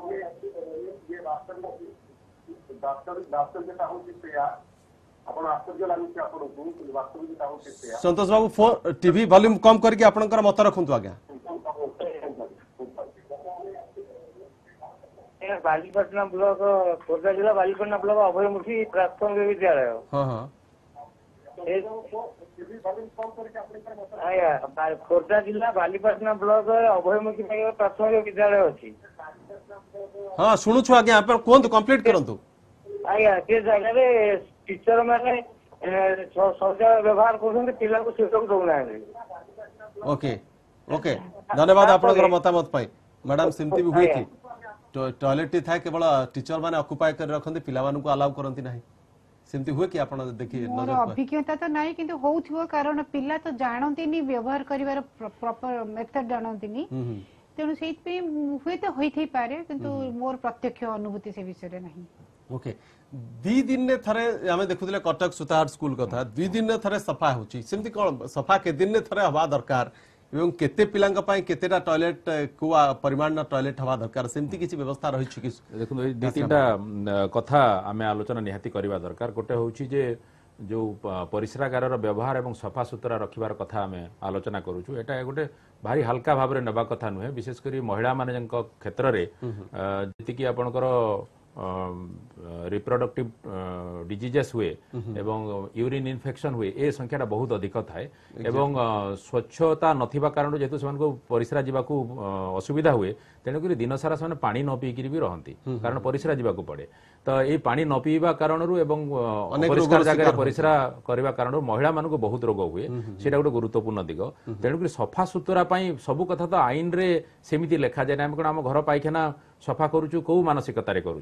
संतोष बाबू फोन टीवी वॉल्यूम कम करके आपनकर मत रखु आज्ञा बालीपाटना ब्लॉक खोर्धा जिला बालीपाटना ब्लॉक अभयमुखी प्राथमिक विद्यालय खोर्धा जिला बालीपाटना ब्लॉक अभयमुखी प्राथमिक विद्यालय अच्छी हाँ शुणु आज्ञा कहतु कंप्लीट करंतु आज्ञा से जगह टीचर मैंने शौचालय व्यवहार कर पिला को सुविधा दौना ओके ओके धन्यवाद आपनकर मतामत पाई मैडम सेमती भी हुई थी टॉयलेट था केवल टीचर माने ऑक्युपाई कर रखते पिला को अलाउ करती ना सेमती हुए कि आपण देखिए मोर अभिज्ञता तो नाही किंतु होउथिबो कारण पिला तो जानंतिनी व्यवहार करिवार प्रॉपर मेथड जानंतिनी तेणु सेइत पे हुए तो होई थई पारे किंतु मोर प्रत्यक्ष अनुभूति से विषय रे नाही ओके 2 दिन ने थरे आमे देखुतले कटक सुताहाट स्कूल कथा 2 दिन ने थरे सफा होची सेमती कोन सफा के दिन ने थरे हवा दरकार एवं केते पिलांग पई केतेटा टॉयलेट को परिमाण टॉयलेट हवा दरकार सेमती किछि व्यवस्था रही छि कि देखो दि तीनटा कथा आमे आलोचना निहाती करबा दरकार गोटे होछि जे जो परिश्रागार व्यवहार एवं सफा सुतरा रखिबार कथा आमे आलोचना करूछु एटा गोटे भारी हल्का भाबरे नबा कथा नुहे विशेष करी महिला माने क्षेत्र रे जति कि आपनकर रिप्रोडक्टिव डिजीजेस हुए एवं यूरिन इन्फेक्शन हुए ए संख्याटा बहुत अधिक थाए एवं स्वच्छता नथिबा कारण जेतु सेमान को परिश्रा जीवाकू असुविधा हुए तेणुक दिन सारा से पानी न पीकि भी रहती कारण परिश्रा जीवाकू पड़े तो ये पानी न पीवा कारण एवं अपरिष्कार जगह परिश्रा करने कारण महिला मान को बहुत रोग हुए सेटा गोटे गुरुत्वपूर्ण दिग तेणुक सफा सुतरा सब कथा तो आईन रे सेमिति लेखा जाए आम घर पाइखाना सफा करूछु कौ मानसिकतार करूछु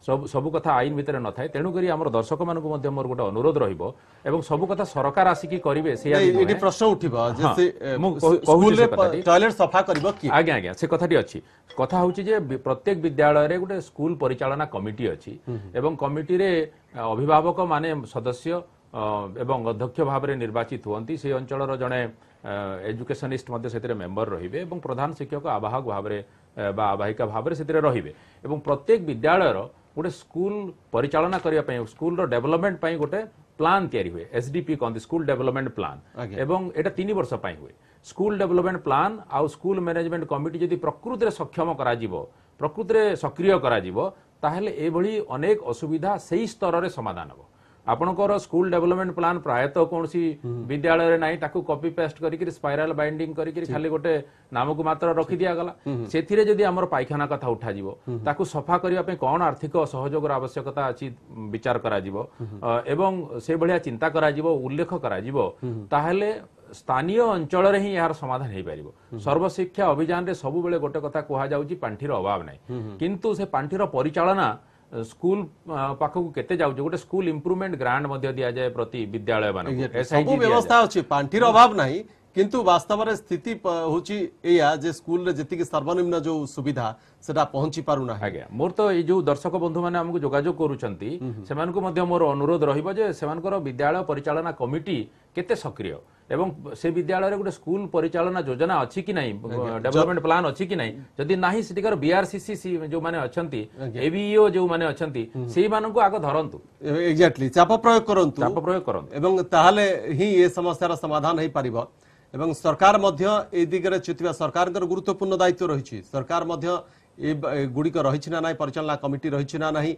ସବୁ କଥା ଆଇନ ଭିତରେ ନଥାଏ ତେଣୁକରି ଆମର ଦର୍ଶକ ମାନଙ୍କୁ ମଧ୍ୟ ମୋର ଗୋଟେ ଅନୁରୋଧ ରହିବ ଏବଂ ସବୁ କଥା ସରକାର ଆସିକି କରିବେ ସେଇଆ ଏଠି ପ୍ରଶ୍ନ ଉଠିବ ଯେ ସ୍କୁଲରେ ଟଏଲେଟ ସଫା କରିବ କି ଆଜ୍ଞା ଆଜ୍ଞା ସେ କଥାଟି ଅଛି କଥା ହଉଛି ଯେ ପ୍ରତ୍ୟେକ ବିଦ୍ୟାଳୟରେ ଗୋଟେ ସ୍କୁଲ ପରିଚାଳନା କମିଟି ଅଛି ଏବଂ କମିଟିରେ ଅଭିଭାବକ ମାନେ ସଦସ୍ୟ ଏବଂ ଅଧ୍ୟକ୍ଷ ଭାବରେ ନିର୍ବାଚିତ ହୁଅନ୍ତି ସେ ଅଞ୍ଚଳର ଜଣେ एजुकेशनिस्ट से मेंबर रहिबे एवं प्रधान शिक्षक आवाहक भाव बा आवाहिका भाव से रहिबे एवं प्रत्येक विद्यालय गोटे स्कूल परिचालना करने स्कूल डेवलपमेंट पाई गोटे प्लान तैयारी हुए एसडीपी कहते स्कूल डेवलपमेंट प्लान एवं एटा 3 वर्ष पाई हुए स्कूल डेवलपमेंट प्लान आउ स्कूल मैनेजमेंट कमिटी जदि प्रकृति सक्षम करा प्रकृति सक्रिय करा ताहेले एभली अनेक असुविधा सही स्तर रे समाधान हो आपणकर स्कूल डेवलपमेंट प्लान प्रायतः कौन सी विद्यालय ना ताकू कॉपी पेस्ट करके स्पाइराल बाइंडिंग करके खाली गोटे नाम को मात्र रखी दिया गला सेथिरे जदि हमर पायखाना कथा उठा जिवो ताकू सफा करिया पे कोन आर्थिक सहयोग आवश्यकता अछि विचार करा जिवो एवं से भलिया चिंता करा जिवो उल्लेख करा जिवो ताहेले स्थानीय अंचल रे ही यार समाधान हे पारिबो सर्वशिक्षा अभियान रे सब बेले गोटे कथा कहआ जाउची पांठीर अभाव नै किंतु से पांठीर परिचालना स्कूल पाखक केते जाउछ गोटे स्कूल इंप्रूवमेंट ग्रांट मध्ये दिया जाय प्रति विद्यालय माने सब व्यवस्था अछि पांठीर अभाव नाही किंतु वास्तव में स्थिति होची एया जे स्कूल रे जति के सर्वनिम्न जो सुविधा सेटा पहुंची पारु ना आज्ञा मोर तो ए जो दर्शक बंधु माने हमकु जोगाजोग करूछंती सेमानकु मध्ये मोर अनुरोध रहिबो जे सेमानकर विद्यालय परिचालना कमिटी केते सक्रिय एवं से विद्यालय रे गोटे स्कूल परिचालना योजना अछि कि नाही डेवलपमेंट प्लान अछि कि नाही जदि नाही सिटिकर बीआरसीसी जो माने अछंती एवीओ जो माने अछंती सेही मानकु आगो धरंतु एग्जैक्टली चाप प्रयोग करंतु एवं ताहाले ही ये समस्यार समाधान हे पारिबो एवं सरकार मध्य ए दिगरे चितिबा सरकार गुरुत्वपूर्ण दायित्व रही सरकार मध्य ए गुड़िक रही ना ना परिचालना कमिटी रही ना ना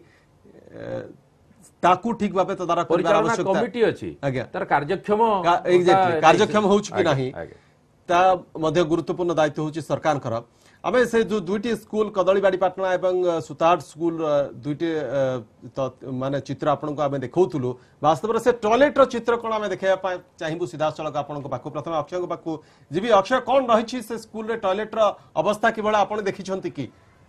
ताकू ठीक भाबे तदारक करबार आवश्यकता कमिटी अछि आज्ञा तार कार्यक्षम एग्जैक्टली कार्यक्षम होउछ कि नाही ता मध्य गुरुत्वपूर्ण दायित्व होउछ सरकार कर आमे से जो दुईटी स्कूल कदलीबाड़ी पाटना एवं सुतार स्कूल दुईटी माने चित्र आपन को आमे देखौतुलु वास्तव में से टॉयलेट रो चित्र कोन आमे देखैया चाहिबु सीधा सड़क आपन को पाखु प्रथम अक्षय को पाखु जीबी अक्षय कोन रही छी से स्कूल रे टॉयलेट रो अवस्था केवल आपन देखि छंती की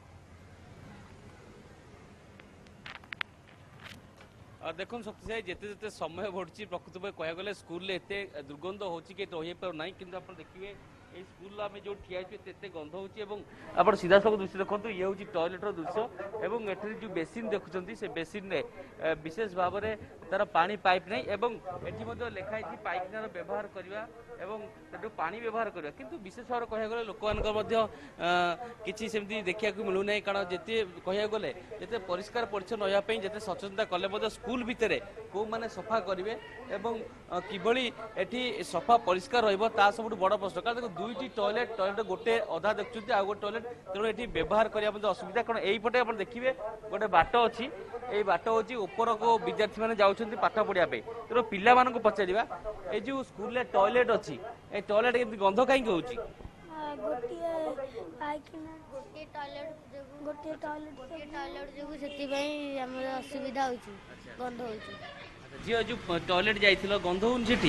देखो शक्तिशाली जिते जिते समय बढ़ुची प्रकृति में कह गले स्कूल एते दुर्गंध होची कि रही पार ना किंतु आप देखिए ये स्कूल आम जो ठिया एते गंध हो सीधा सब दृश्य देखो ये हूँ टॉयलेटर दृश्य एवं एठी जो बेसिन देखुं से बेसिन रे विशेष भाव में तार पानी पाइप नहीं एवं एठी लिखाई पाइखानार व्यवहार करवा एवं पानी व्यवहार करवा किंतु विशेष भाव कह गले लोक किसी सेमती देखा मिलूना कारण जिते कह गले जिते परिष्कार परिच्छन्न रही जिते सचेतनता कले स्कूल भितर कौ मैंने सफा करेंगे एवं किभली एठी सफा परिष्कार रहा सब बड़ प्रश्न कारण दुईटी टॉयलेट गोटे अधा देखुं आ गोटे टॉयलेट तेणु ये व्यवहार करने असुविधा कारण यहीपटे आप देखिए गोटे बाट अच्छी ये बाट हूँ ऊपर को विद्यार्थी मैंने जाऊँच पाठ पढ़ा तेणु पिला पचार ये जो स्कूल टॉयलेट अच्छी ये टॉयलेट केमती गंध कहीं होची असुविधा गंध झील जो टॉयलेट जाइथिलो गंध होउन सेठी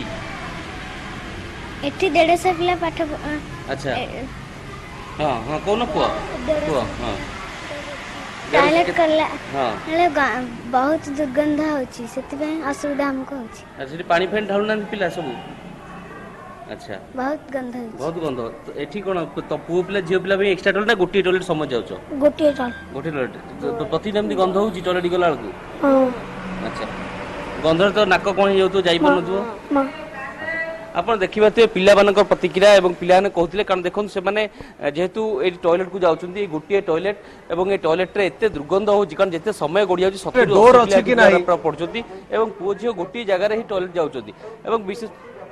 एठी 150 पिला पाठ अच्छा हां हां कोन पुआ हां टॉयलेट करला हां बहुत दुर्गंध होची सेति असुविधा हमको होची अच्छा पानी फेन ढालना पिला सब अच्छा बहुत गंध होची बहुत गंध तो एठी कोन तो पुओ पिला झियो पिला भी एक्स्ट्रा टॉयलेट ना गोटी टॉयलेट समझ जाउछो गोटी टॉयलेट तो प्रतिदिन गंध होची टॉयलेट गला लकू हां अच्छा गंधर तो नाक कौन हो जाई पार आप देखा पिला प्रतिक्रिया एवं पिला कहते कारण देखो से जेहेतु ये टॉयलेट को जाऊँगी गोटे टॉयलेट एवं ये टॉयलेट एत दुर्गंध हो कारण जिते समय गड़ी जाऊँगी पड़ुंट एवं पुओ झील गोटे जगार ही टॉयलेट जाऊँगी विशेष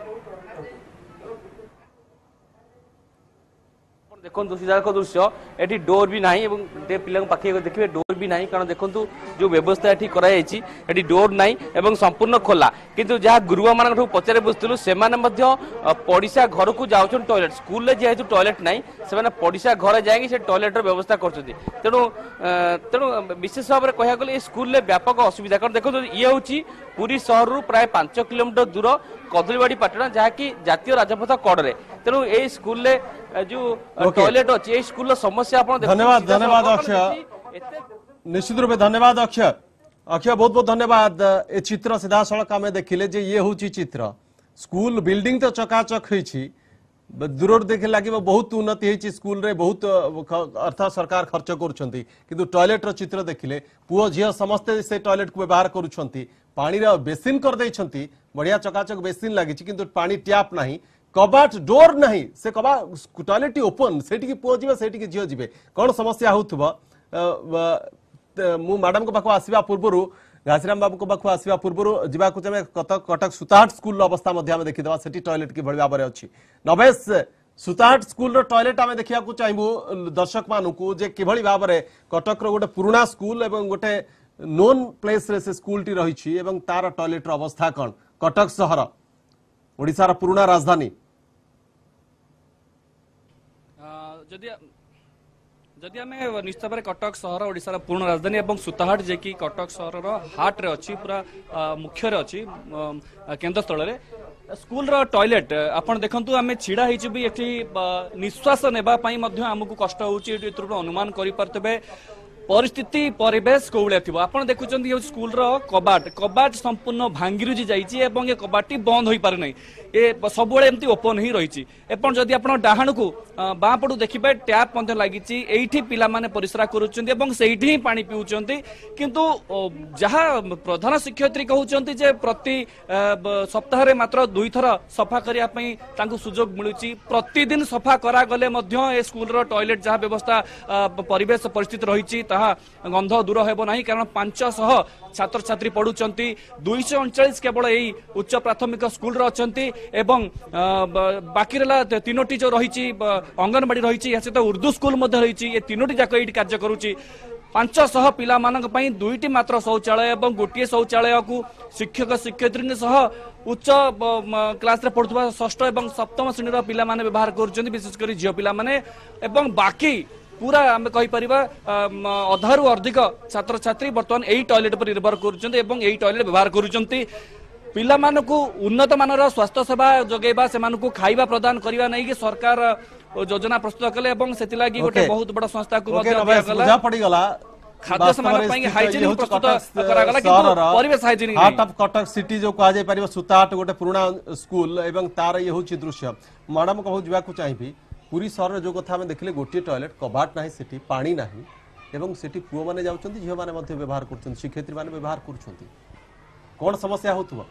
देखो सीधा दृश्य ये डोर भी नहीं पिला पाखे देखिए डोर भी नहीं कारण देखो जो व्यवस्था ये कराई डोर नहीं संपूर्ण खोला किंतु जहाँ गुरुआ मान पचारे बुझलु से पड़िशा घर को जाऊँ टॉयलेट स्कूल जेहेतु टॉयलेट नहीं से पड़िशा घर जाए टॉयलेट व्यवस्था कर तेणु विशेष भाव में कह गले स्कूल व्यापक असुविधा कारण देखो ये हूँ पुरी सहर रु प्राय 5 किलोमीटर दूर कदलीबाड़ी पाटना जहाँकि जातीय राजपथ कड़े तेणु ये स्कूल जो टॉयलेट अच्छी स्कूल समस्या धन्यवाद धन्यवाद अक्षय निश्चित रूप धन्यवाद अक्षय। अक्षय बहुत बहुत धन्यवाद। ए चित्र सीधा सड़क आम देखिले जे ये हूँ चित्र स्कूल बिल्डिंग तो चकाचक होती दूर देखे लगे बहुत उन्नति होती स्कूल रे बहुत अर्थ सरकार खर्च करुँच टॉयलेट चित्र देखिले पुओ झील समस्ते से टॉयलेट को व्यवहार करुँच पानी बेसिन कर देइछंती बढ़िया चकाचक बेसिन लगी किंतु पानी टैप नहीं कबाट डोर नहीं से कबा टॉयलेट ओपन से पुओ जीवे से झील जीवे कौन समस्या होथबो मु मैडम को पाखु आसवा पूर्व घासीराम बाबू को पाखु आसवा पूर्व जावाक चाहिए कटक सुताहाट स्कूल अवस्था देखीदा से टॉयलेट कि भाव में अच्छी नवेश सुताहाट स्कूल टॉयलेट आम देखा चाहबू दर्शक मानू जे किभली भाव में कटक गोटे पुराना स्कूल एवं गोटे नोन प्लेस रे से स्कूल टी रही तार टॉयलेट अवस्था कौन कटक सहर ओडिशार पुराना राजधानी जदि आम निश्चित भाव कटक सहर ओडिशार पूर्ण राजधानी और सुताहाट जे कि कटक सहर हार्ट रे अच्छी पूरा मुख्य रे अच्छी केन्द्र स्थल रे स्कूल रो टॉयलेट आपण देखंतु आमे छिड़ा हिची भी एठी निश्वास नेबा पई मध्य हमकु कष्ट होउची एठी अनुमान करि परतबे परिस्थिति परिवेश कौलिया थी आप देखुं स्कूल कबाट कबाट संपूर्ण भांगिरुजी जाइए और ये कबाटी बंद हो पारे ना ये सब एमती ओपन ही रही जदि आप डाहाण को बाँ पटू देखिए टैप लगी एठी पिला माने परिश्रा करुँच ही पानी पीउछंती किंतु जहाँ प्रधान शिक्षयित्री कहते जे प्रति सप्ताह मात्र 2 थर सफा करने सुजोग मिलूँ प्रतिदिन सफा करागले स्कूल टॉयलेट जहाँ व्यवस्था परिवेश परिस्थिति रही गंध दूर हेब ना कारण 500 छात्र छात्री पढ़ुंट 239 केवल यही उच्च प्राथमिक स्कूल एवं बाकी रहा 3टी जो रही अंगनवाड़ी रही सहित उर्दू स्कूल रही ये 3टी जाक ये कार्य करुच्ची 500 पिला मानक पई 2टी मात्र शौचालय और गोटे शौचालय को शिक्षक शिक्षयित्री सह उच्च क्लास रे पढ़ुवा 6ष्ठ और 7म श्रेणी पिला माने व्यवहार करुछन विशेषकर झियो पिला माने एवं बाकी पूरा आम कहीपर अधारू अधिक छात्र छात्री बर्तमान यही टॉयलेट पर निर्भर कर टॉयलेट व्यवहार कर पिला मानकु उन्नत मानर स्वास्थ्य सेवा जोगेबा से खाइबा प्रदान करबा नहीं कि सरकार योजना प्रस्तुत कले गोटे बहुत बड़ा संस्था को खाद्य सामान हाइजीन प्रस्तुत करागला किंतु परिवेश hygiene heart of Cuttack city जो कहा जाय परिबा सुताहाट गोटे पुराना स्कूल एवं तार ये होची दृश्य मैडम कहू जावाक चाहिए पूरी सहर जो कथा में देखले गोटे टॉयलेट कबाट ना सेठी पानी ना एवं सेठी पुओ माने जाउछंती झियो माने मध्ये व्यवहार करछंती शिक्षयित्री माने व्यवहार करछंती कोन समस्या होतबो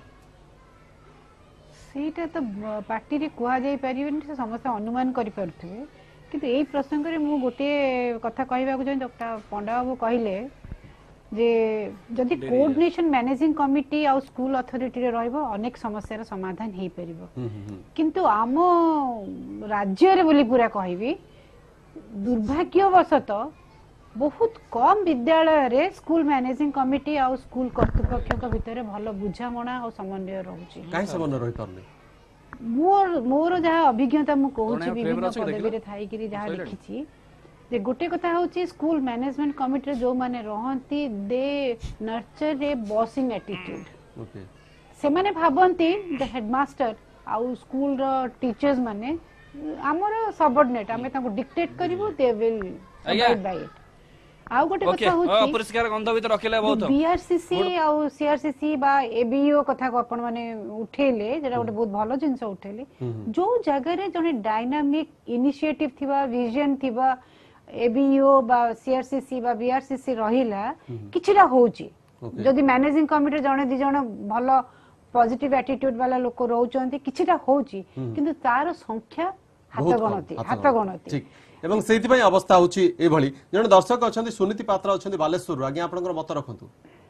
सेटा तो पार्टी रे कुआ जाय परिबेन से समस्या अनुमान करि परथबे किंतु एई प्रसंग रे मु गोटे कथा कहबा को डॉक्टर पंडा बाबू कहिले जे जदि कोऑर्डिनेशन मैनेजिंग कमिटी आ स्कूल अथॉरिटी रे रहबो अनेक समस्या रे समाधान हेई परिबो किंतु आम राज्य रे बोली पूरा कहबी दुर्भाग्यवशत बहुत कम विद्यालय रे स्कूल मैनेजिंग कमिटी आ स्कूल कर्तृपक्ष भितर भल बुझामणा और समन्वय रहउची काई समन्वय रही परले मोर जहाँ अभिज्ञता मु कहूची विभिन्न पदवी रे थाई किरी जहाँ लिखिची जे गोटे कथा होची स्कूल मैनेजमेंट कमिटी रे जो माने रहंती they nurture a bossing attitude से माने भाबंती द हेडमास्टर आउ स्कूल रो टीचर्स माने हमर सबऑर्डिनेट हमें ताको डिक्टेट करिवो they will abide by it आउ गोटे कथा होची परिष्कार गंध भीतर रखले बहुत बीआरसीसी आउ सीआरसीसी बा एबीओ कथा को अपन माने उठेले जेटा गोटे बहुत भलो जिंस उठेले जो जगह रे जने डायनामिक इनिशिएटिव थिबा विजन थिबा एबीओ बा सीआरसीसी बा बीआरसीसी रहिला किछिरा होची जदि मैनेजिंग कमिटी जने दि जने भलो पॉजिटिव एटीट्यूड वाला लोक रहउचंती किछिरा होची किंतु तार संख्या हाथ गणती ठीक एवं सेति पई अवस्था होची ए भली जने दर्शक अछंती सुनीति पात्र अछंती बालेश्वर आगे आपनकर मत रखंतु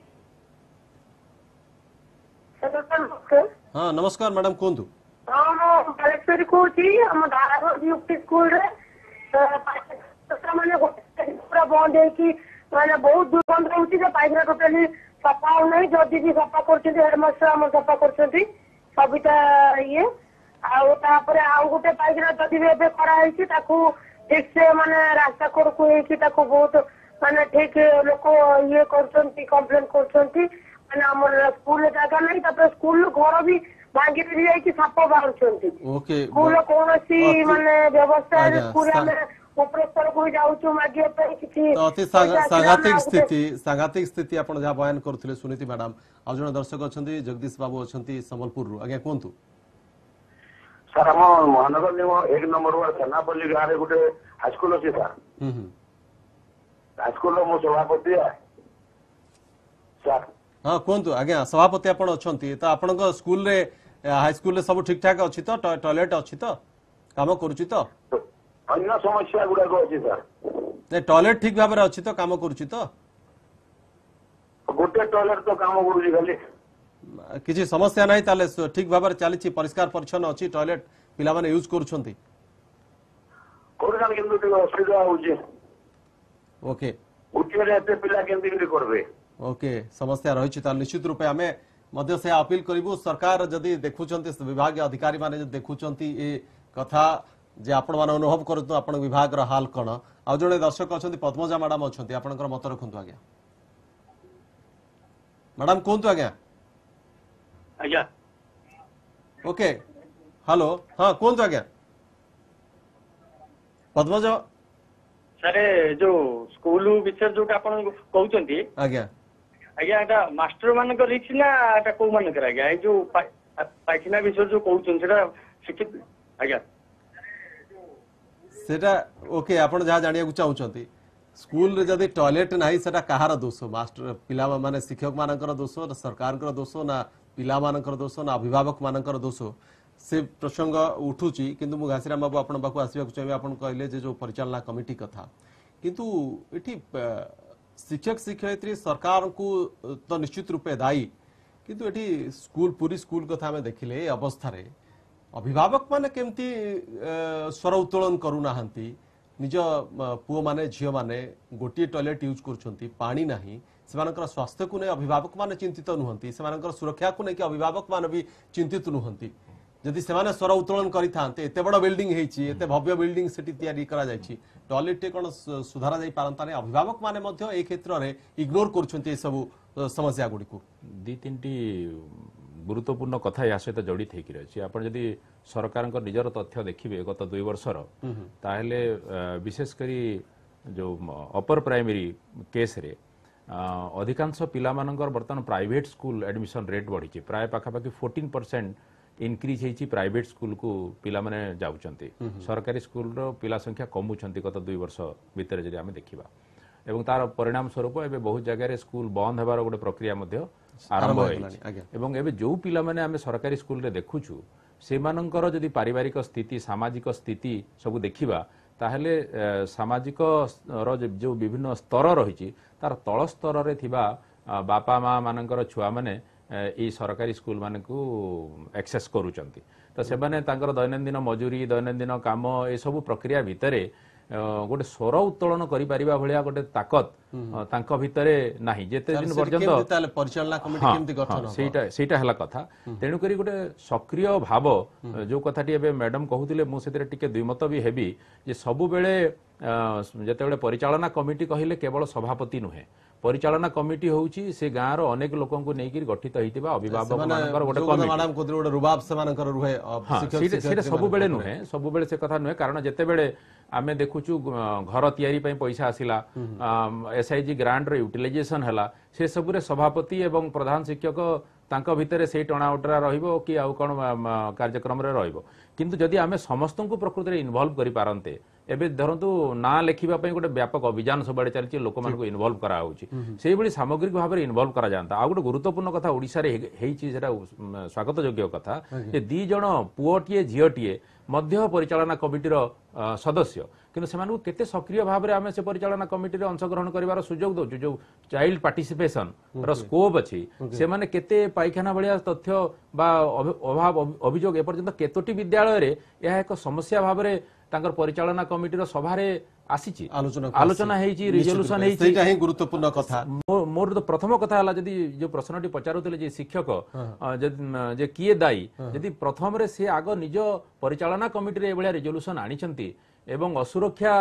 हां नमस्कार मैडम कोंतु हां बालेश्वर कोची हम धारागढ़ यूपी स्कूल रे माने पूरा बंद है कि माने बहुत दुर्गंध रहउची जे पाइखरा टोटली सफा नहीं जदि भी सफा करछथि हेडमास्टर हम सफा करछथि सबिता ये आउ तापर आउ गोटे पाइखरा जदि भी एबे करा हैछि ताकू ठीक से माने रास्ता कोड को हैछि ताकू बहुत माने ठीक लोक ये करछथि कंप्लेंट करछथि माने हमर स्कूल जगह नहीं तापर स्कूल घर भी भांगी भी जाई कि साप बाहरछथि ओके स्कूल कोनोसी माने व्यवस्था स्कूल में उपरोक्त ବେଳକୁ ଯାଉଛୁ ମାଗିବା ପାଇଁ କିଛି तो अति सांघातिक स्थिति आपण जहाँ बयान करथिले सुनीति मैडम आ जण दर्शक अछंती जगदीश बाबू अछंती संबलपुर रु आज्ञा कोंतु सर हम महानगर निगम 1 नंबर वार्ड सेनापल्ली गाँव रे गुटे हाईस्कूल अच्छी सर हाईस्कूल मो सभापति है सर हाँ कोंतु आज्ञा सभापति आपण अछंती तो आपण स्कूल रे हाई स्कूल रे सब ठीक ठाक अछि तो टॉयलेट अछि तो काम करूछि तो अन्य समस्या गुड़ा को अच्छी सर ने टॉयलेट ठीक भाबरे अछि तो काम करूछि तो गोटे टॉयलेट तो काम करूछि खाली किसी समस्या नहीं ताले ठीक भाबरे चली परिष्कार परिच्छन्न अछि टॉयलेट पिला माने यूज करूछंती कोरखान किंतु टिक असुविधा होउछि ओके गोटे रे एते पिला केंति करबे ओके समस्या रही निश्चित रूपे आम मध्य से अपील करूँ सरकार जदि देखुंत विभाग अधिकारी माने देखुंत ये कथा जे आपण मैंने अनुभव करूँ आप विभाग हाल कौन आउ जड़े दर्शक अच्छा पद्मजा मैडम अच्छा आपंकर मत रखु आज्ञा मैडम कहतु आज्ञा आज्ञा ओके हेलो हाँ कहतु आज्ञा पद्मजा सर जो स्कूल विषय जो कहते आज्ञा आज्ञा एटा मास्टर मान रिक्स ना एटा को मान आज्ञा ए जो पायखाना विषय जो कहते शिक्षित आज्ञा सेटा ओके आपण जहाँ जानिया चाहूँगी स्कूल रे जदि टॉयलेट नहीं सेटा कहार दोष मास्टर पिला माने शिक्षक मानकर दोष सरकार दोष ना पिला मानकर दोष ना अभिभावक मानकर दोष से प्रसंग उठुची किंतु मु घासीराम बाबू आपण पाखु आसीबा चाहिए आपण कहले जे जो परिचालना कमिटी कथा किंतु एठी शिक्षक शिक्षयित्री सरकार को तो निश्चित रूपे दायी किंतु एठी स्कूल पूरी स्कूल कथा में देखिले अवस्था रे अभिभावक माने केमती स्वर उत्तोलन करूना निज पुओ माने झियो माने गोटे टॉयलेट यूज करुछंती पानी नाही सेमानकर स्वास्थ्य को नहीं अभिभावक माने चिंतित नुहंती सेमानकर सुरक्षा को नहीं अभिभावक माने भी चिंतित नुहंती जदि सेमाने स्वर उत्तोलन करिथांते एते बड़ बिल्डिंग हेची एते भव्य बिल्डिंग सेठी तयारी करा जायछि टॉयलेट टे कोन सुधारा जाई पारंता नै अभिभावक माने मध्य ए क्षेत्र रे इग्नोर करूछंती ए सब समस्या गुडी को दी तीनटी गुरुत्वपूर्ण कथा या सहित जड़ित होकर अच्छी आप सरकार निजर तथ्य देखिए गत 2 वर्षर ताहले विशेषकर जो अपर प्राइमरी केस रे अधिकांश पिला मानकर बर्तमान प्राइवेट स्कूल एडमिशन रेट बढ़ी प्राय पाखापाखि 14% इनक्रीज होती प्राइवेट स्कूल को पिला माने जाउचंती सरकारी स्कूल रो पिला संख्या कमुचंती गत 2 वर्ष भितर जदि आमे देखिबा एवं तार परिणाम स्वरूप एबे बहुत जगह स्कूल बंद हेबार गोटे प्रक्रिया मध्य आरंभ एवं एबे जो पिला माने आमे सरकारी स्कूल रे देखुछु से मानकर जदि पारिवारिक स्थिति सामाजिक स्थिति सब देखिबा ताहले सामाजिक जो विभिन्न स्तर रही तार तल स्तर रे थिबा बापा माँ मानकर छुआ माने ये सरकारी स्कूल मान को एक्सेस करूचंती तो से माने तांकर दैनंदिन मजूरी दैनंदिन काम ए सब प्रक्रिया भितरे गोटे स्वर उत्तोलन करि परिबा भलिया गोटे ताकत तांको भितरे नाही जेते दिन पर्यंत परिचालना कमिटी केमति गठन सेटा हला कथा तेनु करी गोटे सक्रिय भाव जो कथाटी एबे मैडम कहूतिले मु सेते टिके द्विमत भी हेबी जे सबु बेले जेते बेले परिचालना कमिटी कहिले केवल सभापति नुहे परिचालना कमिटी होउची से गाँव रो अनेक लोकों को नेकी गठित होइतिबा अभिभावक मानकर गोटे कमिटी मैडम को गोटे रुबाब से मानकर रुहे शिक्षक सब बेले नुहे सब बेले से कथा नुहे कारण जेते बेले आमे देखुचु घर तयारी पई पैसा आसिला एसआईजी ग्रांट रो यूटिलाइजेशन हला से सब रे सभापति एवं प्रधान शिक्षक तांको भितरे से टणा उटरा रहिबो कि आउ कोन कार्यक्रम रे रहिबो किंतु जदि आमे समस्त को प्रकृति रे इन्वॉल्व करि पारंते एबे धरंतु ना लेखिबा पई गोटे व्यापक अभियान सबडे चलछि लोक मान को इन्वॉल्व करा होछि सेही बळी सामग्रिक भाबरे इन्वॉल्व करा जानता आ गोटे गुरुत्वपूर्ण कथा ओडिसा रे हेछि जेटा स्वागत योग्य कथा जे दी जण पुओटिए झियोटिए मध्य परिचालना कमिटी रो सदस्य किंतु सेमानकु केते सक्रिय भाबरे आमे से परिचालना कमिटी रे अंशग्रहण करिवार सुजोग दउछु जो चाइल्ड पार्टिसिपेशन रो स्कोप अछि से माने केते पाइखाना भलिया तथ्य बा अभाव अभियोग ए पर्यंत केतोटी विद्यालय रे यह एक समस्या भाबरे तांकर परिचालना कमिटी रो सभा रे आसीची आलोचना हेची रिजोल्यूशन हेची सेटा ही गुरुत्वपूर्ण कथा मोर तो प्रथम कथा हला जदी जो प्रश्नटी पचारुतले जे शिक्षक जे किए दायी जदी प्रथम रे से आगो निज परिचालना कमिटी रे एबळिया रिजोल्यूशन आनिचंती एवं असुरक्षा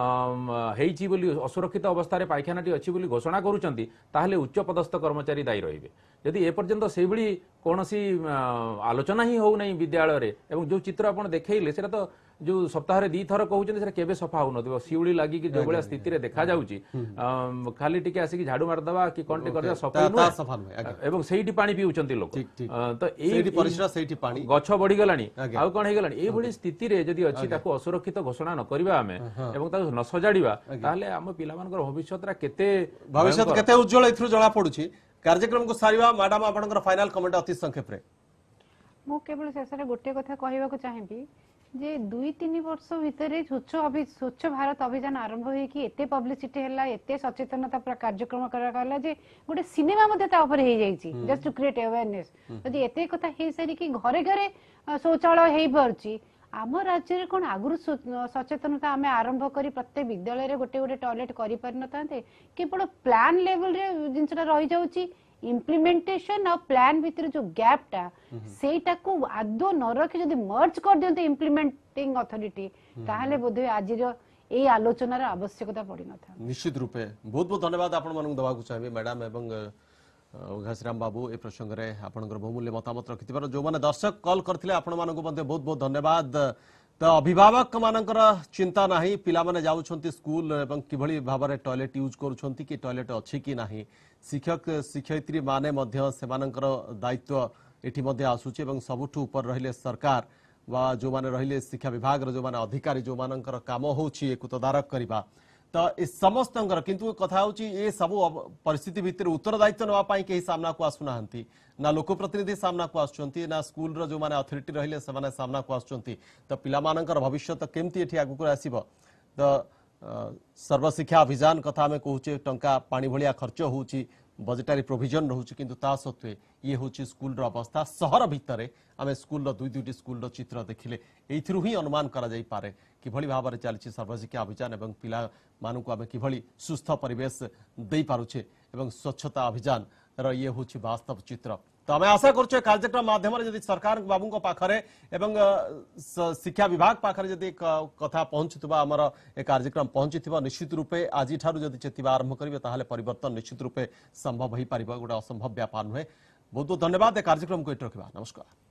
हेची बोली असुरक्षित अवस्था रे पाइखानाटी अछि बोली घोषणा करूचंती ताहले उच्च पदस्थ कर्मचारी दायी रहिबे यदि ए पर्यंत सेबळी कोनोसी आलोचना ही हो नहीं विद्यालय रे एवं जो चित्र आपण देखैले सेटा तो जो सप्ताह दी थर कहते केबे सफा हो नथिबो सिउली लागी कि जो बळे स्थिति रे देखा जाउची खाली टिके आसी कि झाड़ू मार दबा कि कोनटे कर सफा एवं सेठी पानी पिउचंती लोक तो एही परिसरा सेठी पानी गछ बढ़ी गलानी आ कोन हे गलानी ए भली स्थिति रे जदी अछि ताको असुरक्षित घोषणा न करबा हमें एवं ताको न सजाडीबा ताले हम पिला मानकर भविष्यतरा केते उज्जवल इथरु जणा पडुची कार्यक्रम को सारिबा मैडम आपनकर फाइनल कमेंट अति संक्षेप रे मु केवल शेषरे गोटे कथा कहबा को चाहेबी जे 2-3 वर्ष भितरे स्वच्छ भारत अभियान आरंभ होई कि एते पब्लिसिटी हैला एते सचेतनता कार्यक्रम करा जे गोटे सिनेमा मध्ये ता ऊपर हे जाईची जस्ट टू क्रिएट अवेयरनेस यदि एते कथा हे सारी कि घरे घरे शौचालय हे परची आम राज्य कौन आगु सचेतनता आम आरंभ करी प्रत्येक विद्यालय गोटे गोटे टॉयलेट करि पार नथांते केवल प्लान लेवल रे जिनसटा रही जाउची इम्प्लीमेंटेशन और प्लान भीतर जो गैप टा सेटा को आदो न रखि जदि मर्ज कर दियंते इम्प्लीमेंटिंग अथॉरिटी ताहले बोधे आजिर ए आलोचनार आवश्यकता पड़ी नथा निश्चित रूपे बहुत बहुत धन्यवाद आपण मानक दवा को चाहे मैडम एवं घासीराम बाबू ए प्रसंग रे आपनकर बहुमूल्य मतामत रखिथिबार जो माने दर्शक कॉल करथिले आपण मानक मध्ये बहुत बहुत धन्यवाद तो अभिभावक मानकर चिंता नाही पिला माने जाउछंती स्कूल एवं किभली भाबरे टॉयलेट यूज करूछंती कि टॉयलेट अछि कि नाही शिक्षक शिक्षयित्री माने मध्य सेमानकर दायित्व एठी मध्य आसुची एवं सबुठु ऊपर रहिले सरकार वा जो माने रहिले शिक्षा विभाग रो जो माने अधिकारी जो मानकर काम होउची एकु तदारक करिबा तो ए समस्त किंतु कथा होची ए सब परिस्थिति भितर उत्तरदायित्व नवा पाई केही सामना को आसुनाहंती ना लोक प्रतिनिधि सामना को आसुचंती ना स्कूल रो जो माने अथॉरिटी रहिले से माने सामना को आसुचंती तो पिला मानकर भविष्य तो केमती एठी आगु को आसीबो तो सर्वशिक्षा अभियान कथा में कहूचे टंका पानी भलिया खर्च होउची बजेटरी प्रोविजन रहउची किंतु ता सत्वे ये होची स्कूल रो अवस्था शहर भितरे आमे स्कूल रो दुई स्कूल रो चित्र देखिले एथिरु ही अनुमान करा जाई पारे कि भली भाबरे चलछि सर्वशिक्षा अभियान एवं पिला मानु को आमे कि भली सुस्थ परिवेश देई पारुछे एवं स्वच्छता अभियान रो ये होची वास्तव चित्र तो आम आशा कर कार्यक्रम माध्यम जदि सरकार बाबू पाखरे एवं शिक्षा विभाग पाखरे जदि कथा पहुंचुवा आमर ए कार्यक्रम पहुंची निश्चित रूपे आज जदि चेतिबा आरंभ करेंगे ताहले परिवर्तन निश्चित रूपे संभव हो पार गोटे असंभव व्यापार नुहे बहुत बहुत धन्यवाद ए कार्यक्रम को एट रखा नमस्कार।